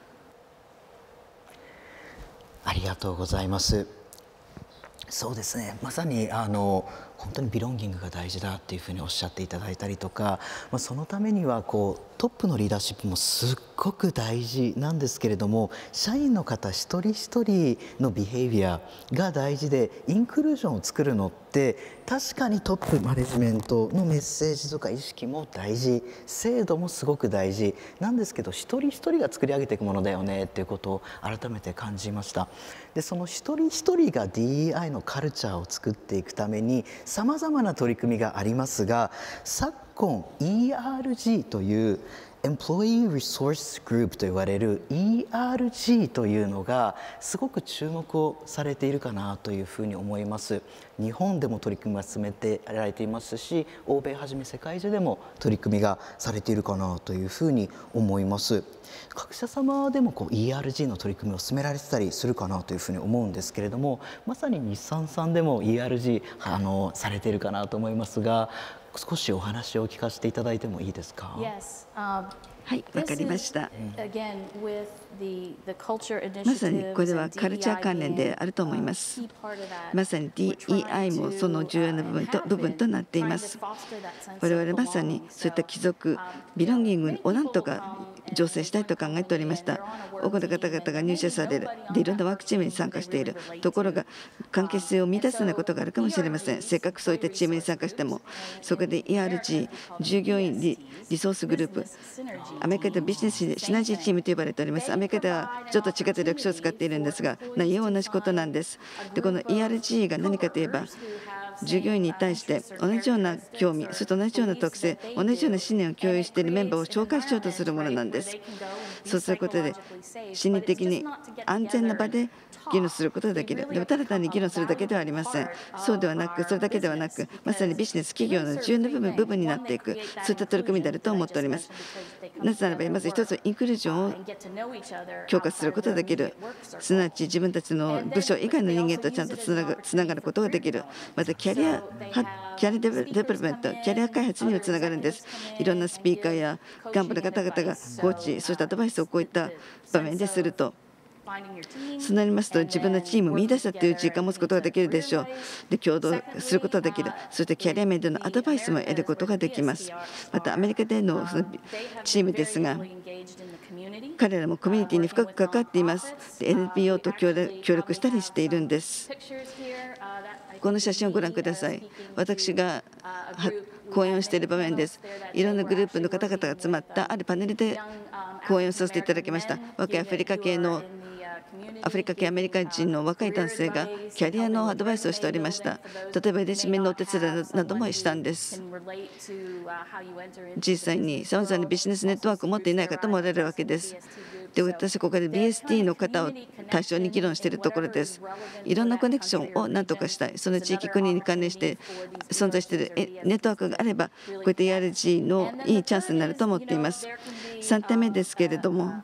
ありがとうございます。そうですね、まさに本当にビロンギングが大事だっていうふうにおっしゃっていただいたりとか、そのためにはトップのリーダーシップもすっごく大事なんですけれども、社員の方一人一人のビヘイビアが大事で、インクルージョンを作るのって確かにトップマネジメントのメッセージとか意識も大事、制度もすごく大事なんですけど、一人一人が作り上げていくものだよねっていうことを改めて感じました。でその一人一人が DEI のカルチャーを作っていくためにさまざまな取り組みがありますが、昨今 ERG というEmployee Resource Group と言われる ERG というのがすごく注目をされているかなというふうに思います。日本でも取り組みが進めてられていますし、欧米はじめ世界中でも取り組みがされているかなというふうに思います。各社様でもERG の取り組みを進められてたりするかなというふうに思うんですけれども、まさに日産さんでも ERG されているかなと思いますが、少しお話を聞かせていただいてもいいですか。 はい、わかりました。まさにこれはカルチャー関連であると思います。まさに DEI もその重要な部分となっています。我々まさにそういった貴族ビロンギングをなんとか醸成したいと考えておりました。多くの方々が入社されるでいろんなワークチームに参加しているところが関係性を満たせないことがあるかもしれません。せっかくそういったチームに参加しても、そこで ERG 従業員リソースグループ、アメリカではビジネスシナジーチームと呼ばれております。アメリカではちょっと違った略称を使っているんですが、内容は同じことなんです。でこの ERG が何かといえば、従業員に対して同じような興味、そして同じような特性、同じような信念を共有しているメンバーを紹介しようとするものなんです。そうすることで心理的に安全な場で議論することができる。でもただ単に議論するだけではありません。そうではなく、それだけではなく、まさにビジネス企業の重要な部分になっていく、そういった取り組みであると思っております。なぜならばまず一つインクルージョンを強化することができる。すなわち自分たちの部署以外の人間とちゃんとつながることができる。またキャリアデベロップメント、キャリア開発にもつながるんです。いろんなスピーカーや幹部の方々がコーチ、そしてアドバイスをこういった場面ですると、そうなりますと自分のチームを見出したという時間を持つことができるでしょう。で共同することができる。そしてキャリア面でのアドバイスも得ることができます。またアメリカでのチームですが、 彼らもコミュニティに深く関わっています。NPO と協力したりしているんです。この写真をご覧ください。私が講演をしている場面です。いろんなグループの方々が集まったあるパネルで講演をさせていただきました。若いアフリカ系アメリカ人の若い男性がキャリアのアドバイスをしておりました。例えばレジュメのお手伝いなどもしたんです。実際にさまざまなビジネスネットワークを持っていない方もおられるわけです。で、私はここで BST の方を対象に議論しているところです。いろんなコネクションを何とかしたい、その地域、国に関連して存在しているネットワークがあれば、こういった ERG のいいチャンスになると思っています。3点目ですけれども、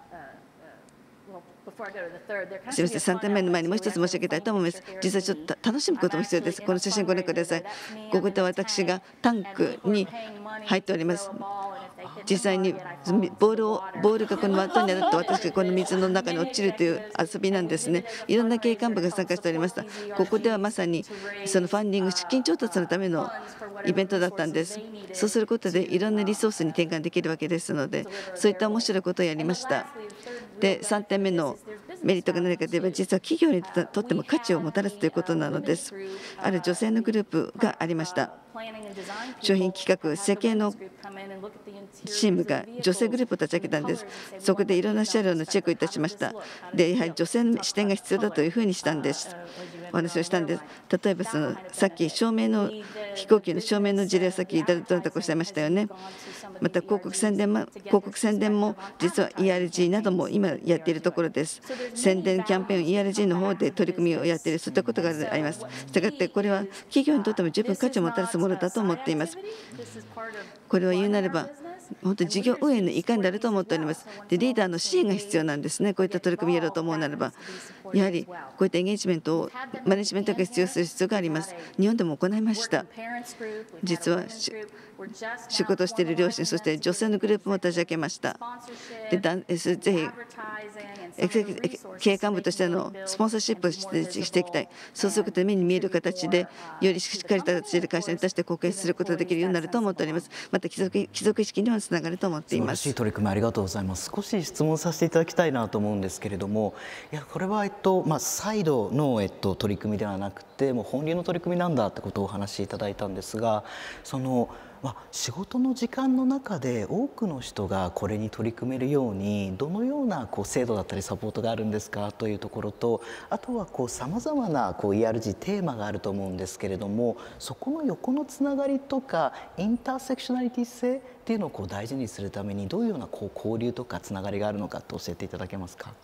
すみません、3点目の前にもう一つ申し上げたいと思います。実はちょっと楽しむことも必要です。この写真ご覧ください。ここで私がタンクに入っております。実際にボールがこの的に当たって私がこの水の中に落ちるという遊びなんですね。いろんな経営幹部が参加しておりました。ここではまさにそのファンディング資金調達のためのイベントだったんです。そうすることでいろんなリソースに転換できるわけですので、そういった面白いことをやりました。で、3点目のメリットが何かといえば、実は企業にとっても価値をもたらすということなのです。ある女性のグループがありました。商品企画設計のチームが女性グループを立ち上げたんです。そこでいろんな車両のチェックをいたしました。で、やはり女性の視点が必要だというふうにしたんです。お話をしたんです。例えばさっき飛行機の照明の事例をさっきどなたかおっしゃいましたよね。また広告宣伝も実は ERG なども今やっているところです。宣伝キャンペーン ERG の方で取り組みをやっている、そういったことがあります。したがってこれは企業にとっても十分価値をもたらすものだと思っています。これは言うなれば本当に事業運営の一環になると思っております。で、リーダーの支援が必要なんですね。こういった取り組みをやろうと思うならば、やはりこういったエンゲージメントをマネジメントが必要があります。日本でも行いました。実は仕事している両親、そして女性のグループも立ち上げました。で、ぜひ経営幹部としてのスポンサーシップをしていきたい。そうすることで目に見える形でよりしっかりとした形で会社に対して貢献することができるようになると思っております。また帰属意識にもつながると思っています。 素晴らしい取り組みありがとうございます。少し質問させていただきたいなと思うんですけれども、これはサイドの取り組みではなくてもう本流の取り組みなんだってことをお話しいただいたんですが、仕事の時間の中で多くの人がこれに取り組めるようにどのような制度だったりサポートがあるんですかというところと、あとはさまざまなERG テーマがあると思うんですけれども、そこの横のつながりとかインターセクショナリティ性っていうのを大事にするためにどういうような交流とかつながりがあるのかと教えていただけますか。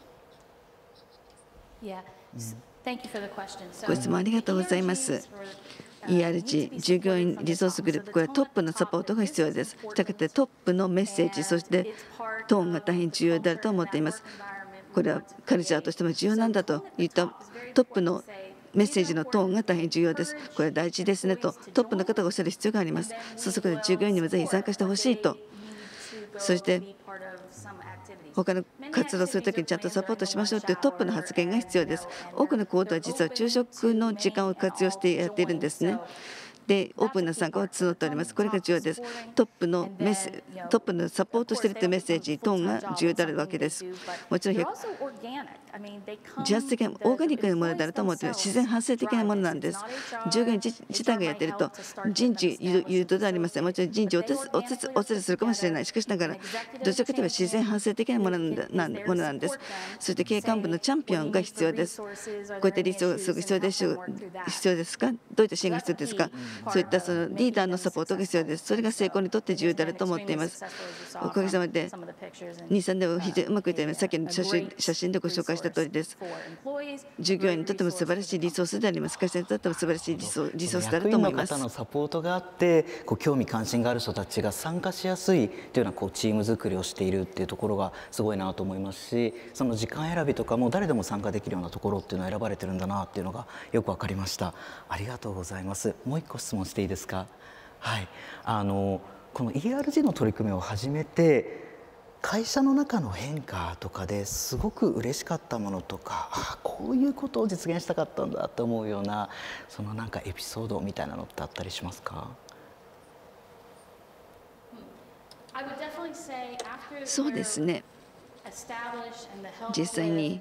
ご質問ありがとうございます。ERG 従業員リソースグループ、これはトップのサポートが必要です。したがってトップのメッセージ、そしてトーンが大変重要であると思っています。これはカルチャーとしても重要なんだといったトップのメッセージのトーンが大変重要です。これは大事ですねとトップの方がおっしゃる必要があります。そうすることで従業員にもぜひ参加してほしいと、そして他の活動するときにちゃんとサポートしましょうというトップの発言が必要です。多くの行動は実は昼食の時間を活用してやっているんですね。で、オープンな参加を募っております。これが重要です。トップのサポートしているというメッセージ、トーンが重要であるわけです。もちろん自発的なオーガニックなものであると思っています。自然発生的なものなんです。従業員自体がやっていると人事誘導ではありません。もちろん人事をおつれするかもしれない。しかしながらどちらかといえば自然発生的なものなんです。そして経営幹部のチャンピオンが必要です。こういったリソースが必要ですか。どういった支援が必要ですか。そういったそのリーダーのサポートが必要です。それが成功にとって重要であると思っています。おかげさまで2、3年は非常にうまくいっています。さっきの写真でご紹介した通りです。従業員にとっても素晴らしいリソースであります。会社にとっても素晴らしいリソースであると思います。 役員の方のサポートがあって興味関心がある人たちが参加しやすいというようなチーム作りをしているっていうところがすごいなと思いますし、その時間選びとかも誰でも参加できるようなところっていうのを選ばれてるんだなっていうのがよく分かりました。ありがとうございます。もう一個質問していいですか。はい、この ERG の取り組みを始めて会社の中の変化とかですごく嬉しかったものとか、こういうことを実現したかったんだと思うようなそのエピソードみたいなのってあったりしますか。 そうですね。 実際に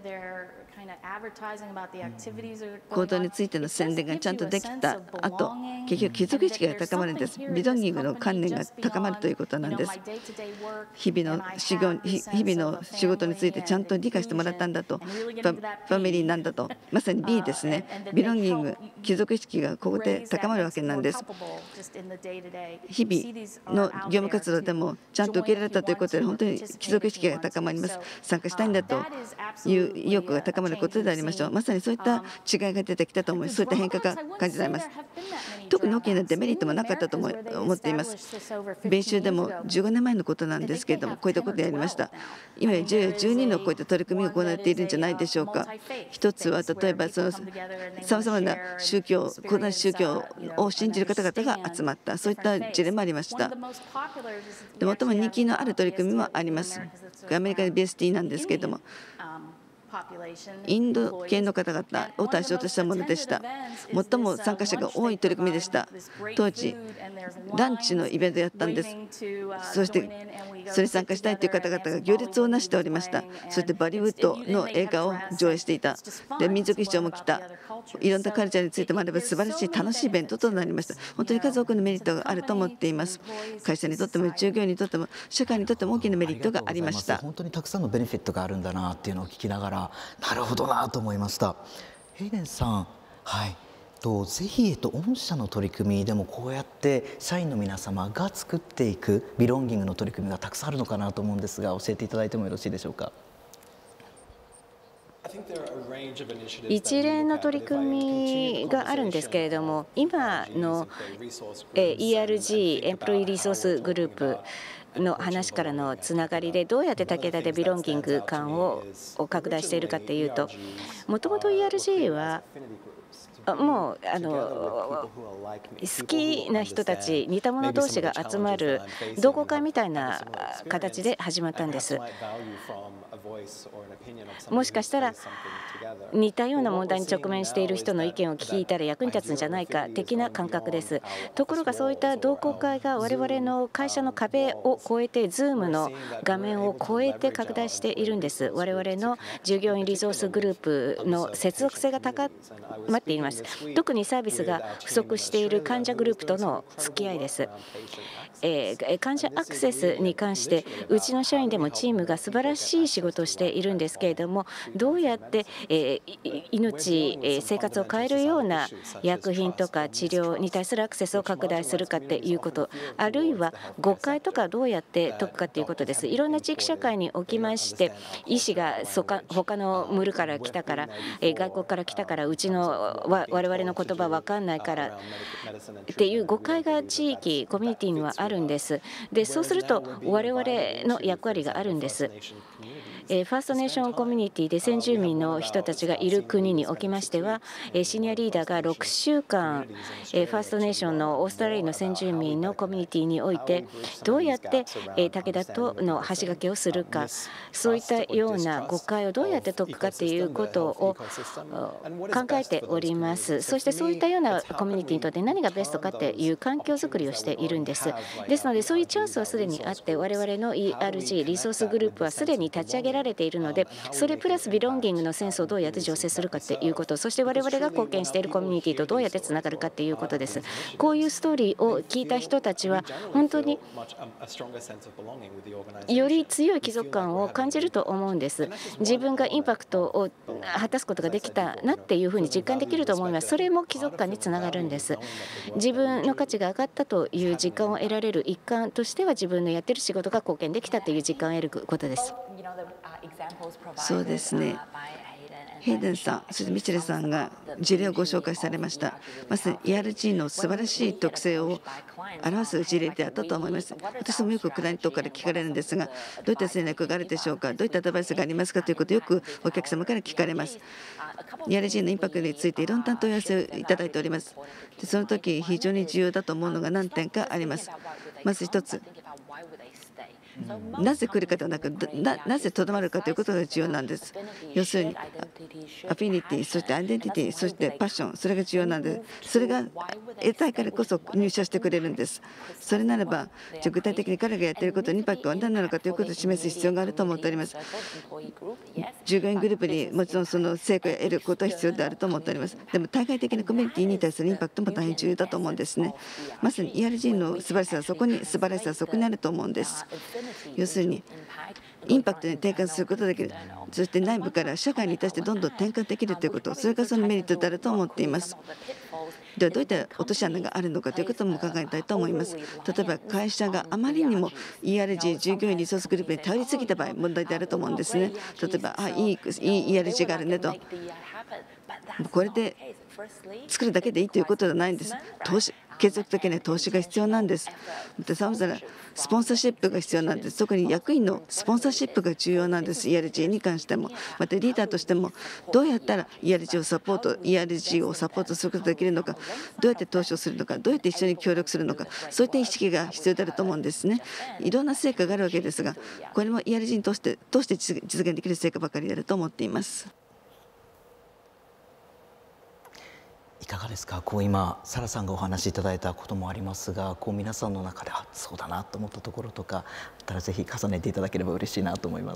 行動についての宣伝がちゃんとできた後、結局帰属意識が高まるんです。ビロンギングの観念が高まるということなんです。日々の仕事についてちゃんと理解してもらったんだと、ファミリーなんだと、まさに B ですね。ビロンギング、帰属意識がここで高まるわけなんです。日々の業務活動でもちゃんと受け入れられたということで、本当に帰属意識が高まります。参加したいんだという意欲が高まることでありましょう。まさにそういった違いが出てきたと思います。そういった変化が感じられます。特に大きなデメリットもなかったと思っています。米州でも15年前のことなんですけれども、こういったことをやりました。今や12のこういった取り組みが行われているんじゃないでしょうか。一つは例えばさまざまな宗教、異なる宗教を信じる方々が集まった、そういった事例もありました。で最も人気のある取り組みもあります。アメリカで BST なんですけれども、インド系の方々を対象としたものでした。最も参加者が多い取り組みでした。当時ランチのイベントをやったんです。そしてそれに参加したいという方々が行列をなしておりました。そしてバリウッドの映画を上映していた。で民族衣装も着た。いろんなカルチャーについて学ぶ素晴らしい楽しいイベントとなりました。本当に数多くのメリットがあると思っています。会社にとっても従業員にとっても社会にとっても大きなメリットがありました。 本当にたくさんのベネフィットがあるんだなっていうのを聞きながら、なるほどなと思いました。ヘイデンさん、ぜひ御社の取り組みでもこうやって社員の皆様が作っていくビロンギングの取り組みがたくさんあるのかなと思うんですが、教えていただいてもよろしいでしょうか。 一連の取り組みがあるんですけれども、今の ERG エンプロイリソースグループの話からのつながりで、どうやって武田でビロンギング感を拡大しているかというと、もともと ERG はもう好きな人たち、似た者同士が集まる同好会みたいな形で始まったんです。もしかしたら似たような問題に直面している人の意見を聞いたら役に立つんじゃないか的な感覚です。ところがそういった同好会が我々の会社の壁を越えて、Zoom の画面を越えて拡大しているんです。我々の従業員リソースグループの接続性が高まっています。特にサービスが不足している患者グループとの付き合いです。患者アクセスに関してうちの社員でもチームが素晴らしい仕事をしているんですけれども、どうやって命、生活を変えるような薬品とか治療に対するアクセスを拡大するかっていうこと、あるいは誤解とかどうやって解くかということです。いろんな地域社会におきまして、医師が他の村から来たから、外国から来たから、うちの我々の言葉分かんないからっていう誤解が地域コミュニティにはあるんです。でそうすると我々の役割があるんです。ファーストネーションコミュニティで先住民の人たちがいる国におきましては、シニアリーダーが6週間ファーストネーションのオーストラリアの先住民のコミュニティにおいてどうやって武田との橋掛けをするか、そういったような誤解をどうやって解くかということを考えております。そしてそういったようなコミュニティにとって何がベストかっていう環境づくりをしているんです。ですのでそういうチャンスはすでにあって、我々の ERG リソースグループはすでに立ち上げられているので、それプラスビロンギングのセンスをどうやって醸成するかっていうこと、そして我々が貢献しているコミュニティとどうやってつながるかっていうことです。こういうストーリーを聞いた人たちは本当により強い帰属感を感じると思うんです。自分がインパクトを果たすことができたなっていうふうに実感できると思います。それも帰属感につながるんです。自分の価値が上がったという実感を得られる一環としては、自分のやっている仕事が貢献できたという実感を得ることです。 そうですね。ヘイデンさん、そしてミチェルさんが事例をご紹介されました。まさに ERG の素晴らしい特性を表す事例であったと思います。私もよくクライアントから聞かれるんですが、どういった戦略があるでしょうか、どういったアドバイスがありますかということをよくお客様から聞かれます。ERG のインパクトについていろんな問い合わせをいただいております。でその時非常に重要だと思うのが何点かあります。 まず一つ、なぜ来るかではなく、なぜとどまるかということが重要なんです。要するに、アフィニティ、そしてアイデンティティ、そしてパッション、それが重要なんです。それが得たいからこそ入社してくれるんです。それならば、具体的に彼がやっていることのインパクトは何なのかということを示す必要があると思っております。従業員グループにもちろんその成果を得ることは必要であると思っております。でも、対外的なコミュニティに対するインパクトも大変重要だと思うんですね。まさに ERG の素晴らしさはそこにあると思うんです。要するにインパクトに転換することができる、そして内部から社会に対してどんどん転換できるということ、それがそのメリットであると思っています。ではどういった落とし穴があるのかということも考えたいと思います。例えば会社があまりにも ERG 従業員リソースグループに頼りすぎた場合、問題であると思うんですね。例えばいい ERG があるねと、これで作るだけでいいということではないんです。継続的な投資が必要なんです。またさまざまなスポンサーシップが必要なんです。特に役員のスポンサーシップが重要なんです。 ERG に関しても、またリーダーとしてもどうやったら ERG をサポートすることができるのか、どうやって投資をするのか、どうやって一緒に協力するのか、そういった意識が必要であると思うんですね。いろんな成果があるわけですが、これも ERG に通して実現できる成果ばかりであると思っています。 いかがですか。今サラさんがお話しいただいたこともありますが、皆さんの中でそうだなと思ったところとかあったらぜひ重ねていただければ嬉しいなと思います。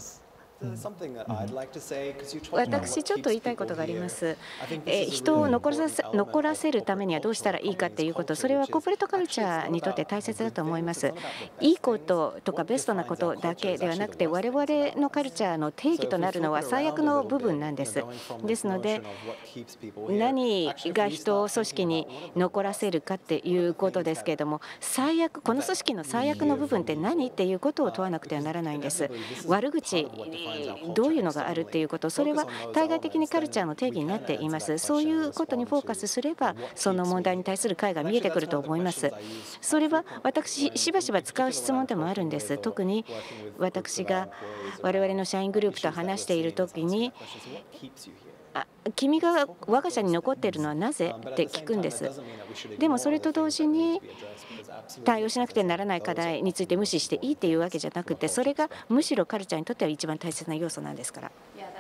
私ちょっと言いたいことがあります。人を残らせるためにはどうしたらいいかということ、それはコーポレートカルチャーにとって大切だと思います。いいこととかベストなことだけではなくて、我々のカルチャーの定義となるのは最悪の部分なんです。ですので、何が人を組織に残らせるかっていうことですけれども、この組織の最悪の部分って何っていうことを問わなくてはならないんです。悪口どういうのがあるっていうこと、それは対外的にカルチャーの定義になっています。そういうことにフォーカスすれば、その問題に対する解が見えてくると思います。それは私しばしば使う質問でもあるんです。特に私が我々の社員グループと話しているときに、君が我が社に残っているのはなぜって聞くんです。でもそれと同時に対応しなくてならない課題について無視していいっていうわけじゃなくて、それがむしろカルチャーにとっては一番大切な要素なんですから。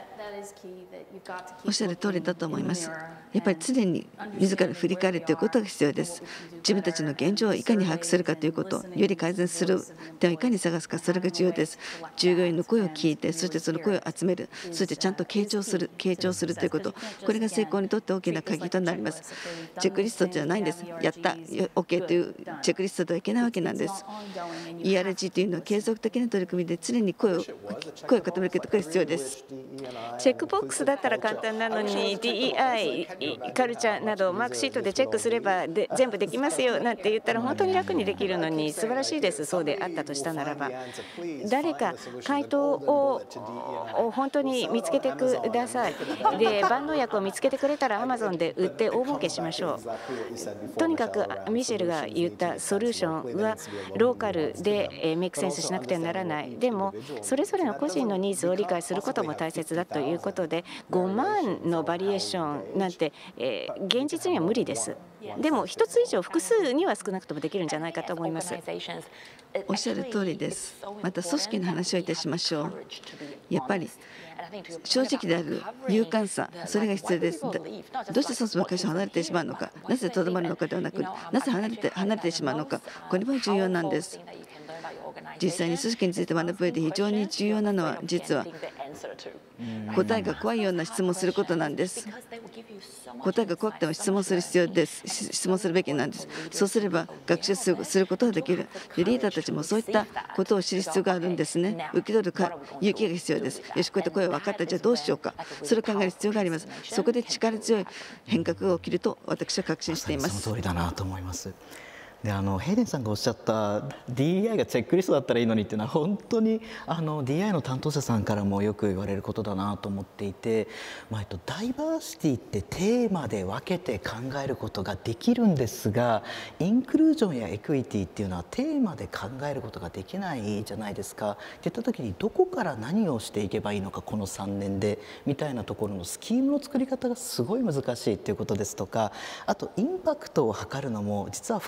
おっしゃる通りだと思います。やっぱり常に自ら振り返るということが必要です。自分たちの現状をいかに把握するかということ、より改善する点をいかに探すか、それが重要です。従業員の声を聞いて、そしてその声を集める、そしてちゃんと傾聴するということ、これが成功にとって大きな鍵となります。チェックリストじゃないんです。やった、OK というチェックリストではいけないわけなんです。ERG というのは継続的な取り組みで常に声を固めることが必要です。 チェックボックスだったら簡単なのに DEI、カルチャーなどマークシートでチェックすれば全部できますよなんて言ったら本当に楽にできるのに素晴らしいです。そうであったとしたならば、誰か回答を本当に見つけてください。で、万能薬を見つけてくれたら Amazon で売って大儲けしましょう。とにかくミシェルが言ったソリューションはローカルでメイクセンスしなくてはならない。でもそれぞれの個人のニーズを理解することも大切だということで、5万のバリエーションなんて、現実には無理です。でも1つ以上複数には少なくともできるんじゃないかと思います。 おっしゃる通りです。また組織の話をいたしましょう。やっぱり正直である勇敢さ、それが必要です。どうしてその会社を離れてしまうのか、なぜとどまるのかではなく、なぜ離れてしまうのか、これも重要なんです。実際に組織について学ぶ上で非常に重要なのは、実は答えが怖いような質問をすることなんです。答えが怖くても質問する必要です。質問するべきなんです。そうすれば学習することができる。で、リーダーたちもそういったことを知る必要があるんですね。受け取る勇気が必要です。よし、こういった声分かった、じゃあどうしようか。それを考える必要があります。そこで力強い変革が起きると私は確信しています。 その通りだなと思います。でヘイデンさんがおっしゃった DEI がチェックリストだったらいいのにっていうのは本当にDEI の担当者さんからもよく言われることだなと思っていて、ダイバーシティってテーマで分けて考えることができるんですが、インクルージョンやエクイティっていうのはテーマで考えることができないじゃないですか。っていった時にどこから何をしていけばいいのか、この3年でみたいなところのスキームの作り方がすごい難しいっていうことですとか、あとインパクトを測るのも実は複合的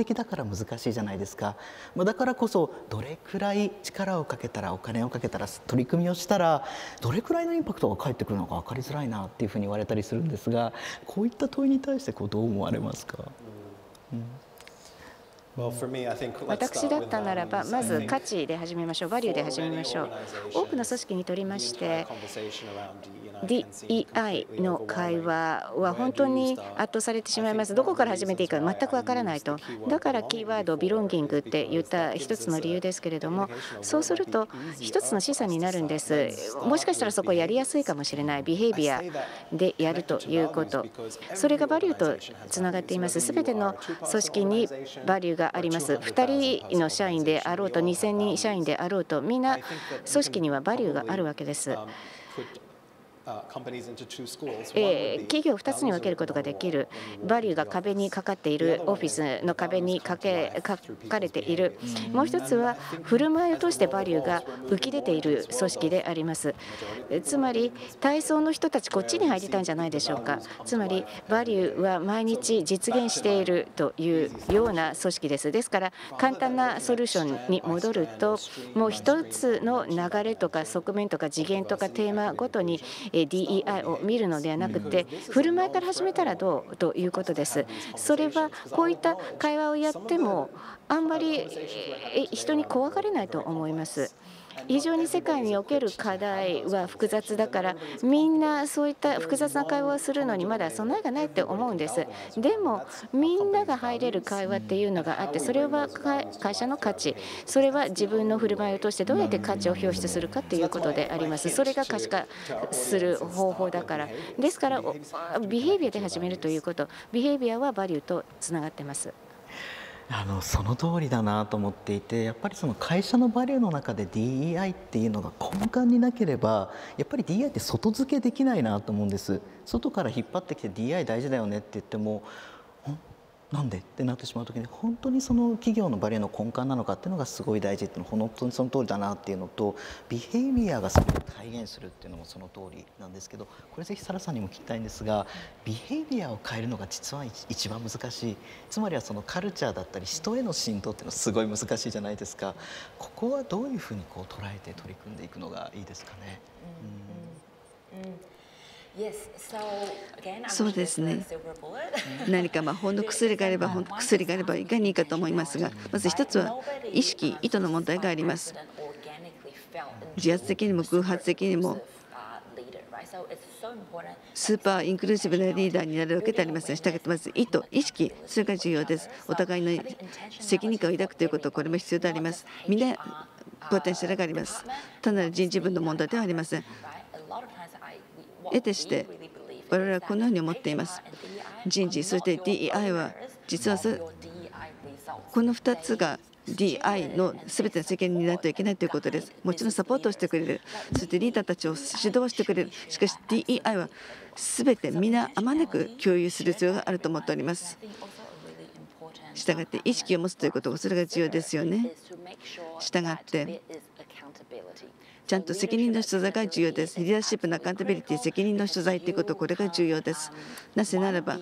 的だから難しいじゃないですか。だからこそどれくらい力をかけたら、お金をかけたら、取り組みをしたらどれくらいのインパクトが返ってくるのか分かりづらいなっていうふうに言われたりするんですが、こういった問いに対してどう思われますか？ 私だったならば、まず価値で始めましょう、バリューで始めましょう。多くの組織にとりまして、DEI の会話は本当に圧倒されてしまいます。どこから始めていいか全くわからないと。だからキーワード、ビロンギングって言った一つの理由ですけれども、そうすると一つの示唆になるんです。もしかしたらそこやりやすいかもしれない、ビヘイビアでやるということ。それがバリューとつながっています。すべての組織にバリューがあります。2人の社員であろうと2000人社員であろうと、みんな組織にはバリューがあるわけです。企業を2つに分けることができる。バリューが壁にかかっている、オフィスの壁に書かれている。もう一つは振る舞いを通してバリューが浮き出ている組織であります。つまり体操の人たちこっちに入りたいんじゃないでしょうか。つまりバリューは毎日実現しているというような組織です。ですから簡単なソリューションに戻ると、もう一つの流れとか側面とか次元とかテーマごとにDEI を見るのではなくて、振る舞いから始めたらどうということです。それはこういった会話をやってもあんまり人に怖がれないと思います。非常に世界における課題は複雑だから、みんなそういった複雑な会話をするのにまだ備えがないって思うんです。でもみんなが入れる会話っていうのがあって、それは会社の価値、それは自分の振る舞いを通してどうやって価値を表出するかっていうことであります。それが可視化する方法だから。ですからビヘイビアで始めるということ、ビヘイビアはバリューとつながってます。 その通りだなと思っていて、やっぱりその会社のバリューの中で DEI っていうのが根幹になければ、やっぱり DEI って外付けできないなと思うんです。外から引っ張ってきて DEI 大事だよねって言っても、なんでってなってしまうときに、本当にその企業のバリューの根幹なのかっていうのがすごい大事っていうのは本当にその通りだなっていうのと、ビヘイビアがそれを体現するっていうのもその通りなんですけど、これぜひサラさんにも聞きたいんですが、ビヘイビアを変えるのが実は一番難しい。つまりはそのカルチャーだったり人への浸透っていうのはすごい難しいじゃないですか。ここはどういうふうに捉えて取り組んでいくのがいいですかね。 そうですね。何か魔法の薬があればいかにいいかと思いますが、まず一つは意識、意図の問題があります。自発的にも偶発的にもスーパーインクルーシブなリーダーになるわけでありません。したがってまず意図、意識、それが重要です。お互いの責任感を抱くということ、これも必要であります。みんなポテンシャルがあります。単なる人事分の問題ではありません。得てして我々はこのように思っています。人事、そして DEI は実はこの2つが DI のすべての責任になってはいけないということです。もちろんサポートをしてくれる、そしてリーダーたちを指導してくれる。しかし DEI はすべて皆あまねく共有する必要があると思っております。したがって意識を持つということ、それが重要ですよね。したがってちゃんと責任の所在が重要です。リーダーシップのアカウンタビリティ、責任の所在ということ、これが重要です。なぜならば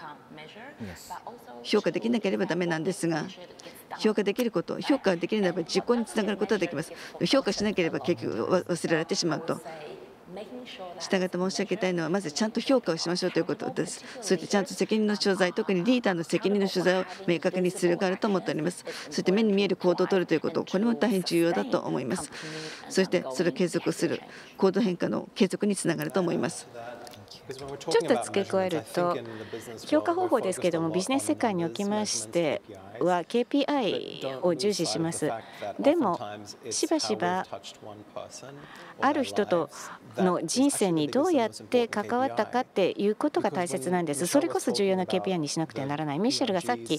評価できなければダメなんですが、評価できること、評価ができるならば実行につながることができます。評価しなければ結局忘れられてしまうと。したがって申し上げたいのは、まずちゃんと評価をしましょうということです。そしてちゃんと責任の所在、特にリーダーの責任の所在を明確にする必要があると思っております。そして目に見える行動を取るということ、これも大変重要だと思います。そしてそれを継続する、行動変化の継続につながると思います。 ちょっと付け加えると、評価方法ですけれども、ビジネス世界におきましては KPI を重視します。でもしばしばある人との人生にどうやって関わったかっていうことが大切なんです。それこそ重要な KPI にしなくてはならない。ミッシェルがさっき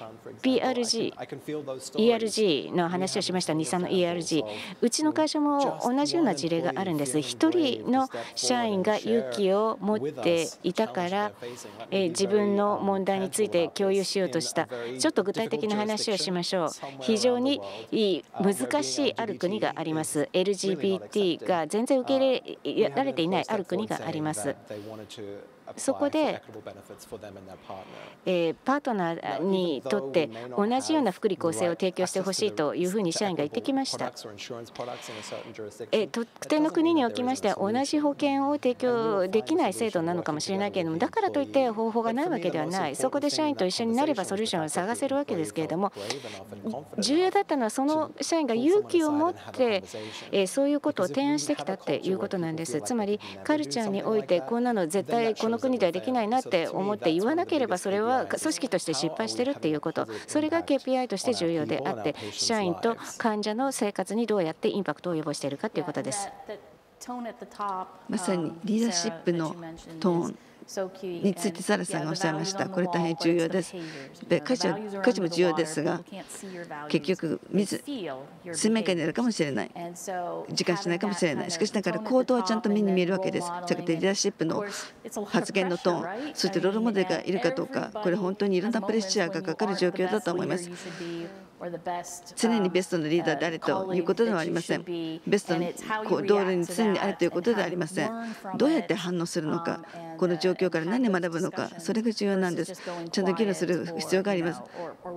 ERG の話をしました。日産の ERG、 うちの会社も同じような事例があるんです。一人の社員が勇気を持っていたから、自分の問題について共有しようとした。ちょっと具体的な話をしましょう。非常に難しいある国があります。 LGBT が全然受け入れられていないある国があります。 そこでパートナーにとって同じような福利厚生を提供してほしいというふうに社員が言ってきました。特定の国におきましては同じ保険を提供できない制度なのかもしれないけれども、だからといって方法がないわけではない。そこで社員と一緒になればソリューションを探せるわけですけれども、重要だったのはその社員が勇気を持ってそういうことを提案してきたっていうことなんです。つまりカルチャーにおいてこんなの絶対この国ではできないなって思って言わなければ、それは組織として失敗してるっていうこと、それが KPI として重要であって、社員と患者の生活にどうやってインパクトを及ぼしているかということです。 まさにリーダーシップのトーンについてサラさんがおっしゃいました。これ大変重要です。価値も重要ですが、結局水面下にあるかもしれない、時間しないかもしれない。しかしながら行動はちゃんと目に見えるわけです。じゃなくてリーダーシップの発言のトーン、そしてロールモデルがいるかどうか、これ本当にいろんなプレッシャーがかかる状況だと思います。常にベストのリーダーであれということではありません。ベストの道路に常にあるということではありません。どうやって反応するのか、この状況から何を学ぶのか、それが重要なんです。ちゃんと議論する必要があります。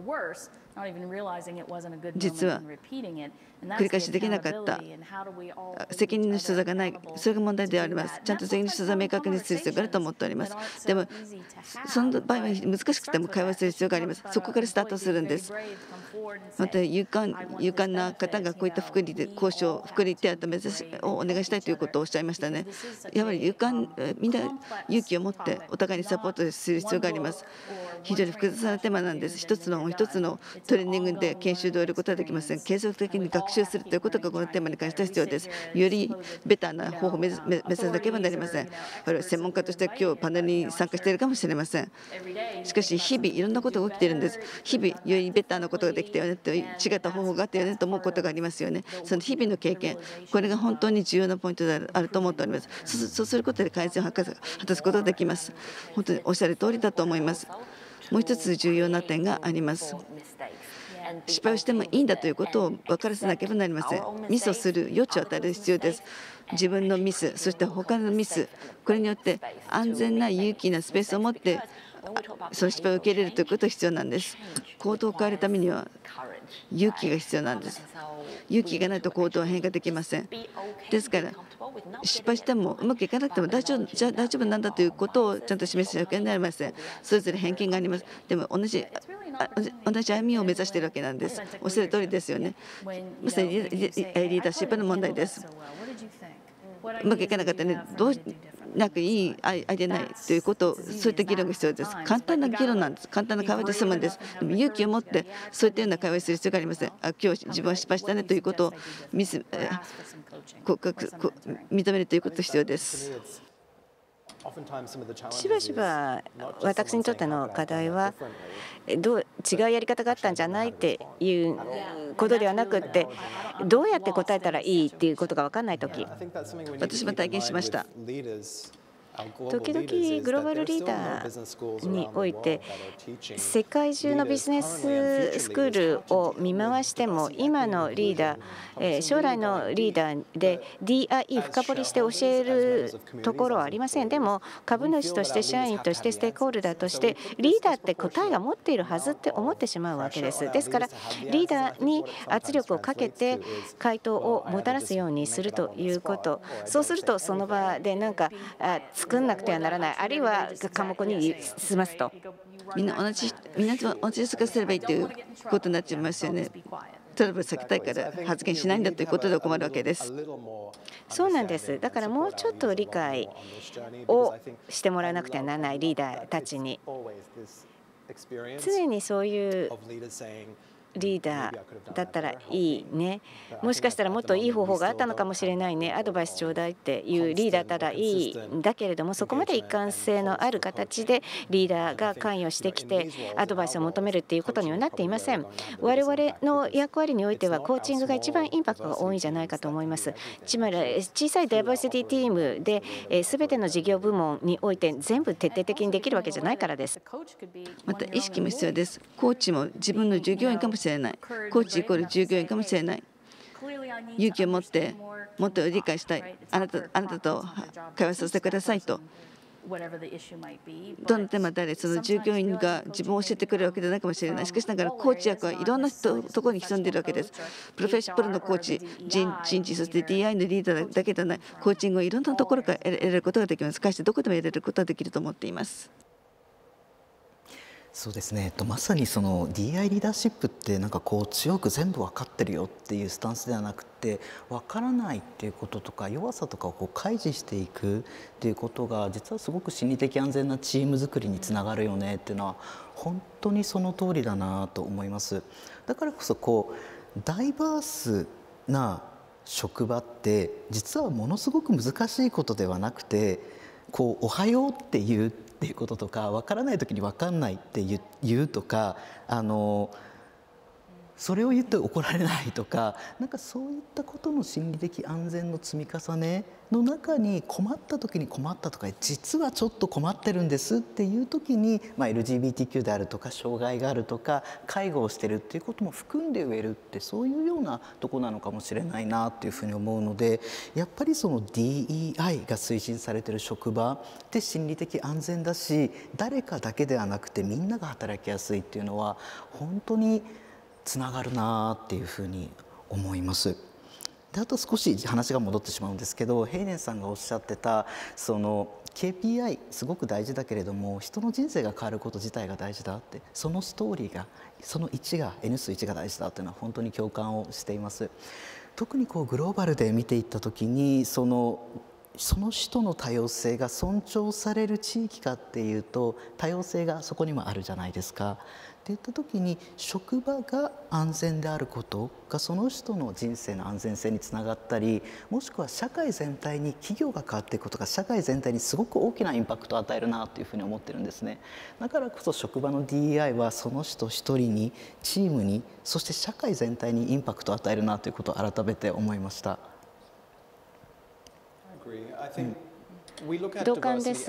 実は繰り返しできなかった、責任の所在がない、それが問題ではあります。ちゃんと責任の所在を明確にする必要があると思っております。でもその場合は難しくても会話する必要があります。そこからスタートするんです。また勇敢な方がこういった福利交渉、福利手当をお願いしたいということをおっしゃいましたね。やはりみんな勇気を持ってお互いにサポートする必要があります。非常に複雑なテーマなんです。一つのトレーニングで研修で終えることはできません。継続的に学習するということがこのテーマに関しては必要です。よりベターな方法を目指さなければなりません。これは専門家として今日パネルに参加しているかもしれません。しかし日々いろんなことが起きているんです。日々よりベターなことができたよねと、違った方法があったよねと思うことがありますよね。その日々の経験、これが本当に重要なポイントであると思っております。そうすることで改善を果たすことができます。本当におっしゃる通りだと思います。もう一つ重要な点があります。失敗をしてもいいんだということを分からせなければなりません。ミスをする余地を与える必要です。自分のミス、そして他のミス、これによって安全な勇気なスペースを持ってその失敗を受け入れるということが必要なんです。行動を変えるためには勇気が必要なんです。勇気がないと行動は変化できません。ですから失敗してもうまくいかなくても大丈夫なんだということをちゃんと示すわけになりません。それぞれ偏見があります。でも同じ歩みを目指しているわけなんです。おっしゃる通りですよね。まさにリーダーシップの問題です。うまくいかなかったね、なんかいいアイデアないということを、そういった議論が必要です。簡単な議論なんです。簡単な会話で済むんです。でも勇気を持ってそういったような会話をする必要がありません。今日自分は失敗したねということを認めるということが必要です。 しばしば私にとっての課題は違うやり方があったんじゃないっていうことではなくって、どうやって答えたらいいっていうことが分からないとき、 私も体験しました。 時々グローバルリーダーにおいて世界中のビジネススクールを見回しても、今のリーダー、将来のリーダーで DIE 深掘りして教えるところはありません。でも株主として社員としてステークホルダーとしてリーダーって答えが持っているはずって思ってしまうわけです。ですからリーダーに圧力をかけて回答をもたらすようにするということ、そうするとその場でなんか作んなくてはならない、あるいは科目に進ますと、 みんな同じ質化すればいいということになっちゃいますよね。トラブル避けたいから発言しないんだということで困るわけです。 そうなんです。だからもうちょっと理解をしてもらわなくてはならない、リーダーたちに。常にそういうリーダーだったらいいね、もしかしたらもっといい方法があったのかもしれないね、アドバイスちょうだいっていうリーダーだったらいいんだけれども、そこまで一貫性のある形でリーダーが関与してきてアドバイスを求めるっていうことにはなっていません。我々の役割においてはコーチングが一番インパクトが多いんじゃないかと思います。つまり小さいダイバーシティチームで全ての事業部門において全部徹底的にできるわけじゃないからです。 また意識も必要です。コーチも自分の従業員かもしれない。コーチイコール従業員かもしれない。勇気を持ってもっと理解したい、あなたと会話させてくださいとどのテーマであれ、その従業員が自分を教えてくれるわけではないかもしれない。しかしながらコーチ役はいろんなところに潜んでいるわけです。プロのコーチ、人事、そして DI のリーダーだけではない、コーチングをいろんなところから得られることができます。会社どこでも得られることができると思っています。 そうですね、まさにその DI リーダーシップってなんかこう強く全部分かってるよっていうスタンスではなくて、分からないっていうこととか弱さとかをこう開示していくっていうことが実はすごく心理的安全なチーム作りにつながるよねっていうのは本当にその通りだなと思います。だからこそこうダイバースな職場って実はものすごく難しいことではなくて、こうおはようって言うっていうこととか、分からない時に分かんないって言うとか、それを言って怒られないとか、なんかそういったことの心理的安全の積み重ねの中に、困った時に困ったとか、実はちょっと困ってるんですっていう時に、LGBTQ であるとか障害があるとか介護をしてるっていうことも含んで植えるって、そういうようなとこなのかもしれないなっていうふうに思うので、やっぱりその DEI が推進されてる職場って心理的安全だし、誰かだけではなくてみんなが働きやすいっていうのは本当につながるなっていうふうに思います。であと少し話が戻ってしまうんですけど、ヘイネンさんがおっしゃってたその KPI すごく大事だけれども、人の人生が変わること自体が大事だって、そのストーリーが、その1が N 数1が大事だっていうのは本当に共感をしています。特にこうグローバルで見ていった時に、その人の多様性が尊重される地域かっていうと、多様性がそこにもあるじゃないですか。っていった時に、職場が安全であることがその人の人生の安全性につながったり、もしくは社会全体に、企業が変わっていくことが社会全体にすごく大きなインパクトを与えるなというふうに思ってるんですね。だからこそ職場の DEI はその人一人に、チームに、そして社会全体にインパクトを与えるなということを改めて思いました。 同感です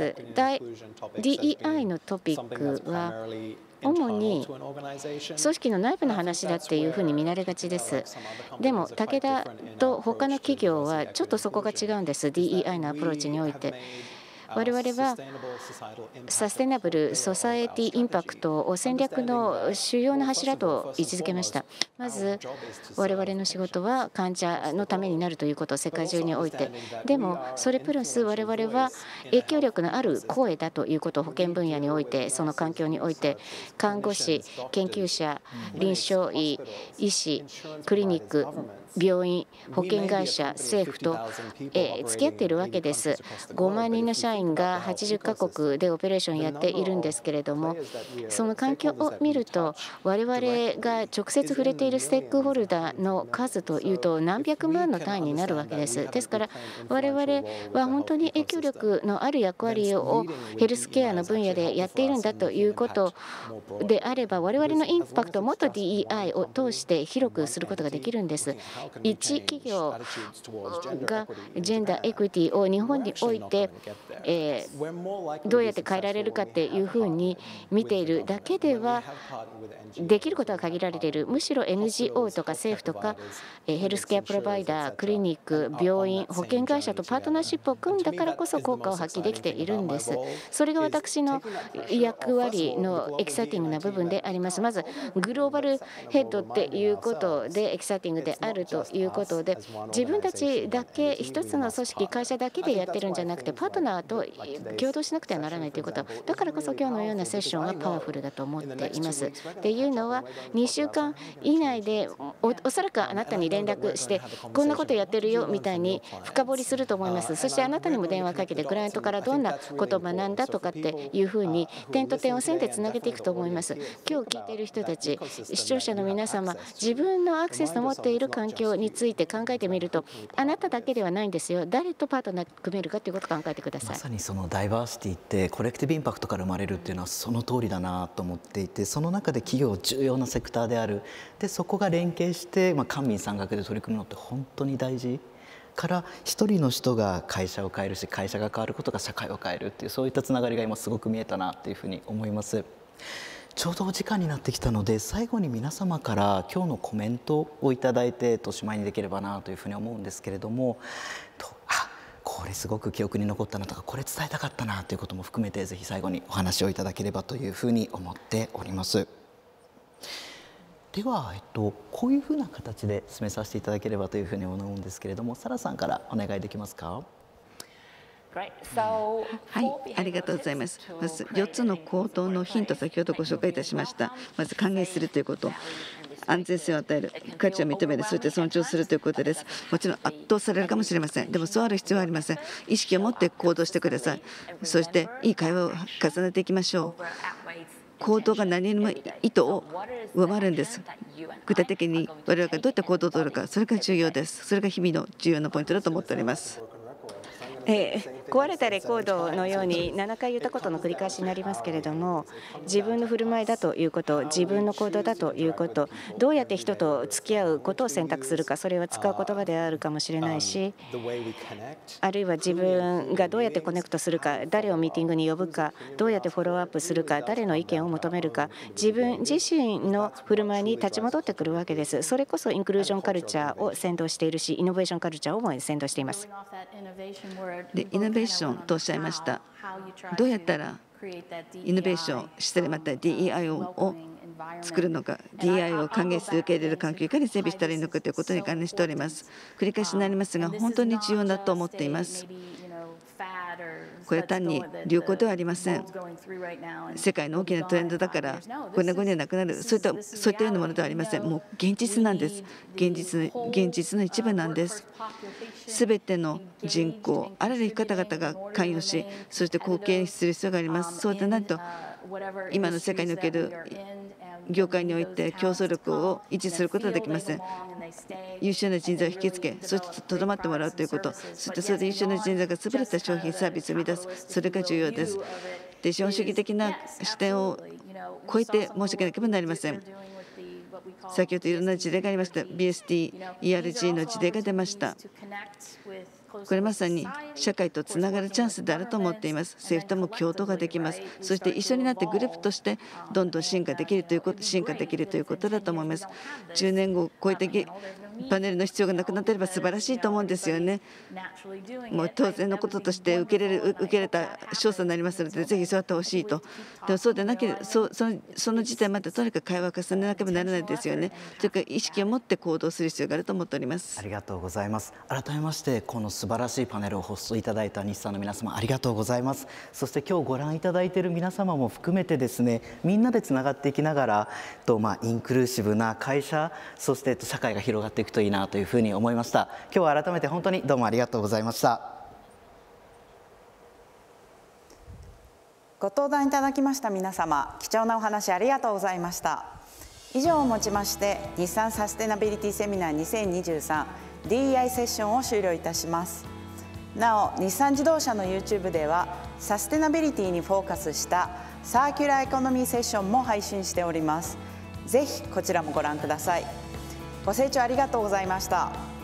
。DEI のトピックは主に組織の内部の話だっていうふうに見られがちです。でも武田と他の企業はちょっとそこが違うんです。 DEI のアプローチにおいて我々はサステナブル・ソサエティ・インパクトを戦略の主要な柱と位置づけました。まず我々の仕事は患者のためになるということ、世界中において。でもそれプラス我々は影響力のある声だということ、保健分野において、その環境において、看護師、研究者、臨床医、医師、クリニック、病院、保険会社、政府と付き合っているわけです。5万人の社員が80カ国でオペレーションやっているんですけれども、その環境を見ると、我々が直接触れているステークホルダーの数というと何百万の単位になるわけです。ですから我々は本当に影響力のある役割をヘルスケアの分野でやっているんだということであれば、我々のインパクトをもっと DEI を通して広くすることができるんです。一企業がジェンダーエクイティを日本においてどうやって変えられるかっていうふうに見ているだけではできることは限られている。むしろ NGO とか政府とかヘルスケアプロバイダー、クリニック、病院、保険会社とパートナーシップを組んだからこそ効果を発揮できているんです。それが私の役割のエキサイティングな部分であります。まずグローバルヘッドっていうことでエキサイティングであるということで、自分たちだけ一つの組織、会社だけでやってるんじゃなくて、パートナーと共同しなくてはならないということ、だからこそ今日のようなセッションがパワフルだと思っています。っていうのは2週間以内で おそらくあなたに連絡して、こんなことやってるよみたいに深掘りすると思います。そしてあなたにも電話かけて、クライアントからどんなことを学んだとかっていうふうに点と点を線でつなげていくと思います。今日聞いている人たち、視聴者の皆様、自分のアクセスの持っている環境について考えてみると、あなただけではないんですよ。誰とパートナー組めるかということを考えてください。 まさにそのダイバーシティってコレクティブインパクトから生まれるっていうのはその通りだなと思っていて、その中で企業重要なセクターである、でそこが連携して、官民参画で取り組むのって本当に大事から、一人の人が会社を変えるし、会社が変わることが社会を変えるっていう、そういったつながりが今すごく見えたなというふうに思います。ちょうどお時間になってきたので、最後に皆様から今日のコメントをいただいておしまいにできればなというふうに思うんですけれども、ここれすごく記憶に残ったなとか、これ伝えたかったなということも含めて、ぜひ最後にお話をいただければというふうに思っております。では、こういうふうな形で進めさせていただければというふうに思うんですけれども、サラさんからお願いできますか。 はい、ありがとうございます。まず4つの行動のヒント、先ほどご紹介いたしました。まず歓迎するということ、安全性を与える、価値を認める、そして尊重するということです。もちろん圧倒されるかもしれません。でもそうある必要はありません。意識を持って行動してください。そしていい会話を重ねていきましょう。行動が何よりも意図を上回るんです。具体的に我々がどういった行動を取るか、それが重要です。それが日々の重要なポイントだと思っております。 壊れたレコードのように7回言ったことの繰り返しになりますけれども、自分の振る舞いだということ、自分の行動だということ、どうやって人と付き合うことを選択するか、それは使う言葉であるかもしれないし、あるいは自分がどうやってコネクトするか、誰をミーティングに呼ぶか、どうやってフォローアップするか、誰の意見を求めるか、自分自身の振る舞いに立ち戻ってくるわけです。それこそインクルージョンカルチャーを先導しているし、イノベーションカルチャーをも先導しています。 でイノベーションとおっしゃいました。どうやったらイノベーション、失礼また DEI を作るのか、DEI を歓迎する受け入れる環境をいかに整備したらいいのかということに関連しております。繰り返しになりますが、本当に重要だと思っています。これは単に流行ではありません。世界の大きなトレンドだからこんな後にはなくなる、そういったようなものではありません。もう現実なんです。現実の一部なんです。すべての人口、あらゆる方々が関与し、そして貢献する必要があります。そうでないと今の世界における業界において競争力を維持することはできません。優秀な人材を引きつけ、そしてとどまってもらうということ、そしてそれで優秀な人材が優れた商品サービスを生み出す、それが重要です。で、資本主義的な視点を超えて申し訳なければなりません。先ほどいろんな事例がありました。BST、ERG の事例が出ました。これまさに社会とつながるチャンスであると思っています。政府とも共闘ができます。そして一緒になってグループとしてどんどん進化できるということだと思います。10年後こういったパネルの必要がなくなっていれば素晴らしいと思うんですよね。もう当然のこととして受け入れた調査になりますので、ぜひそうやってほしいと。でもそうでなければその時点までとにかく会話を重ねなければならないですよね。というか意識を持って行動する必要があると思っております。 ありがとうございます。改めましてこの素晴らしいパネルをホストいただいた日産の皆様、ありがとうございます。そして今日ご覧いただいている皆様も含めてですね、みんなでつながっていきながらインクルーシブな会社、そして社会が広がっていくといいなというふうに思いました。今日は改めて本当にどうもありがとうございました。 ご登壇いただきました皆様、貴重なお話ありがとうございました。以上をもちまして日産サステナビリティセミナー 2023DEI セッションを終了いたします。なお、日産自動車の YouTube ではサステナビリティにフォーカスしたサーキュラーエコノミーセッションも配信しております。ぜひこちらもご覧ください。ご清聴ありがとうございました。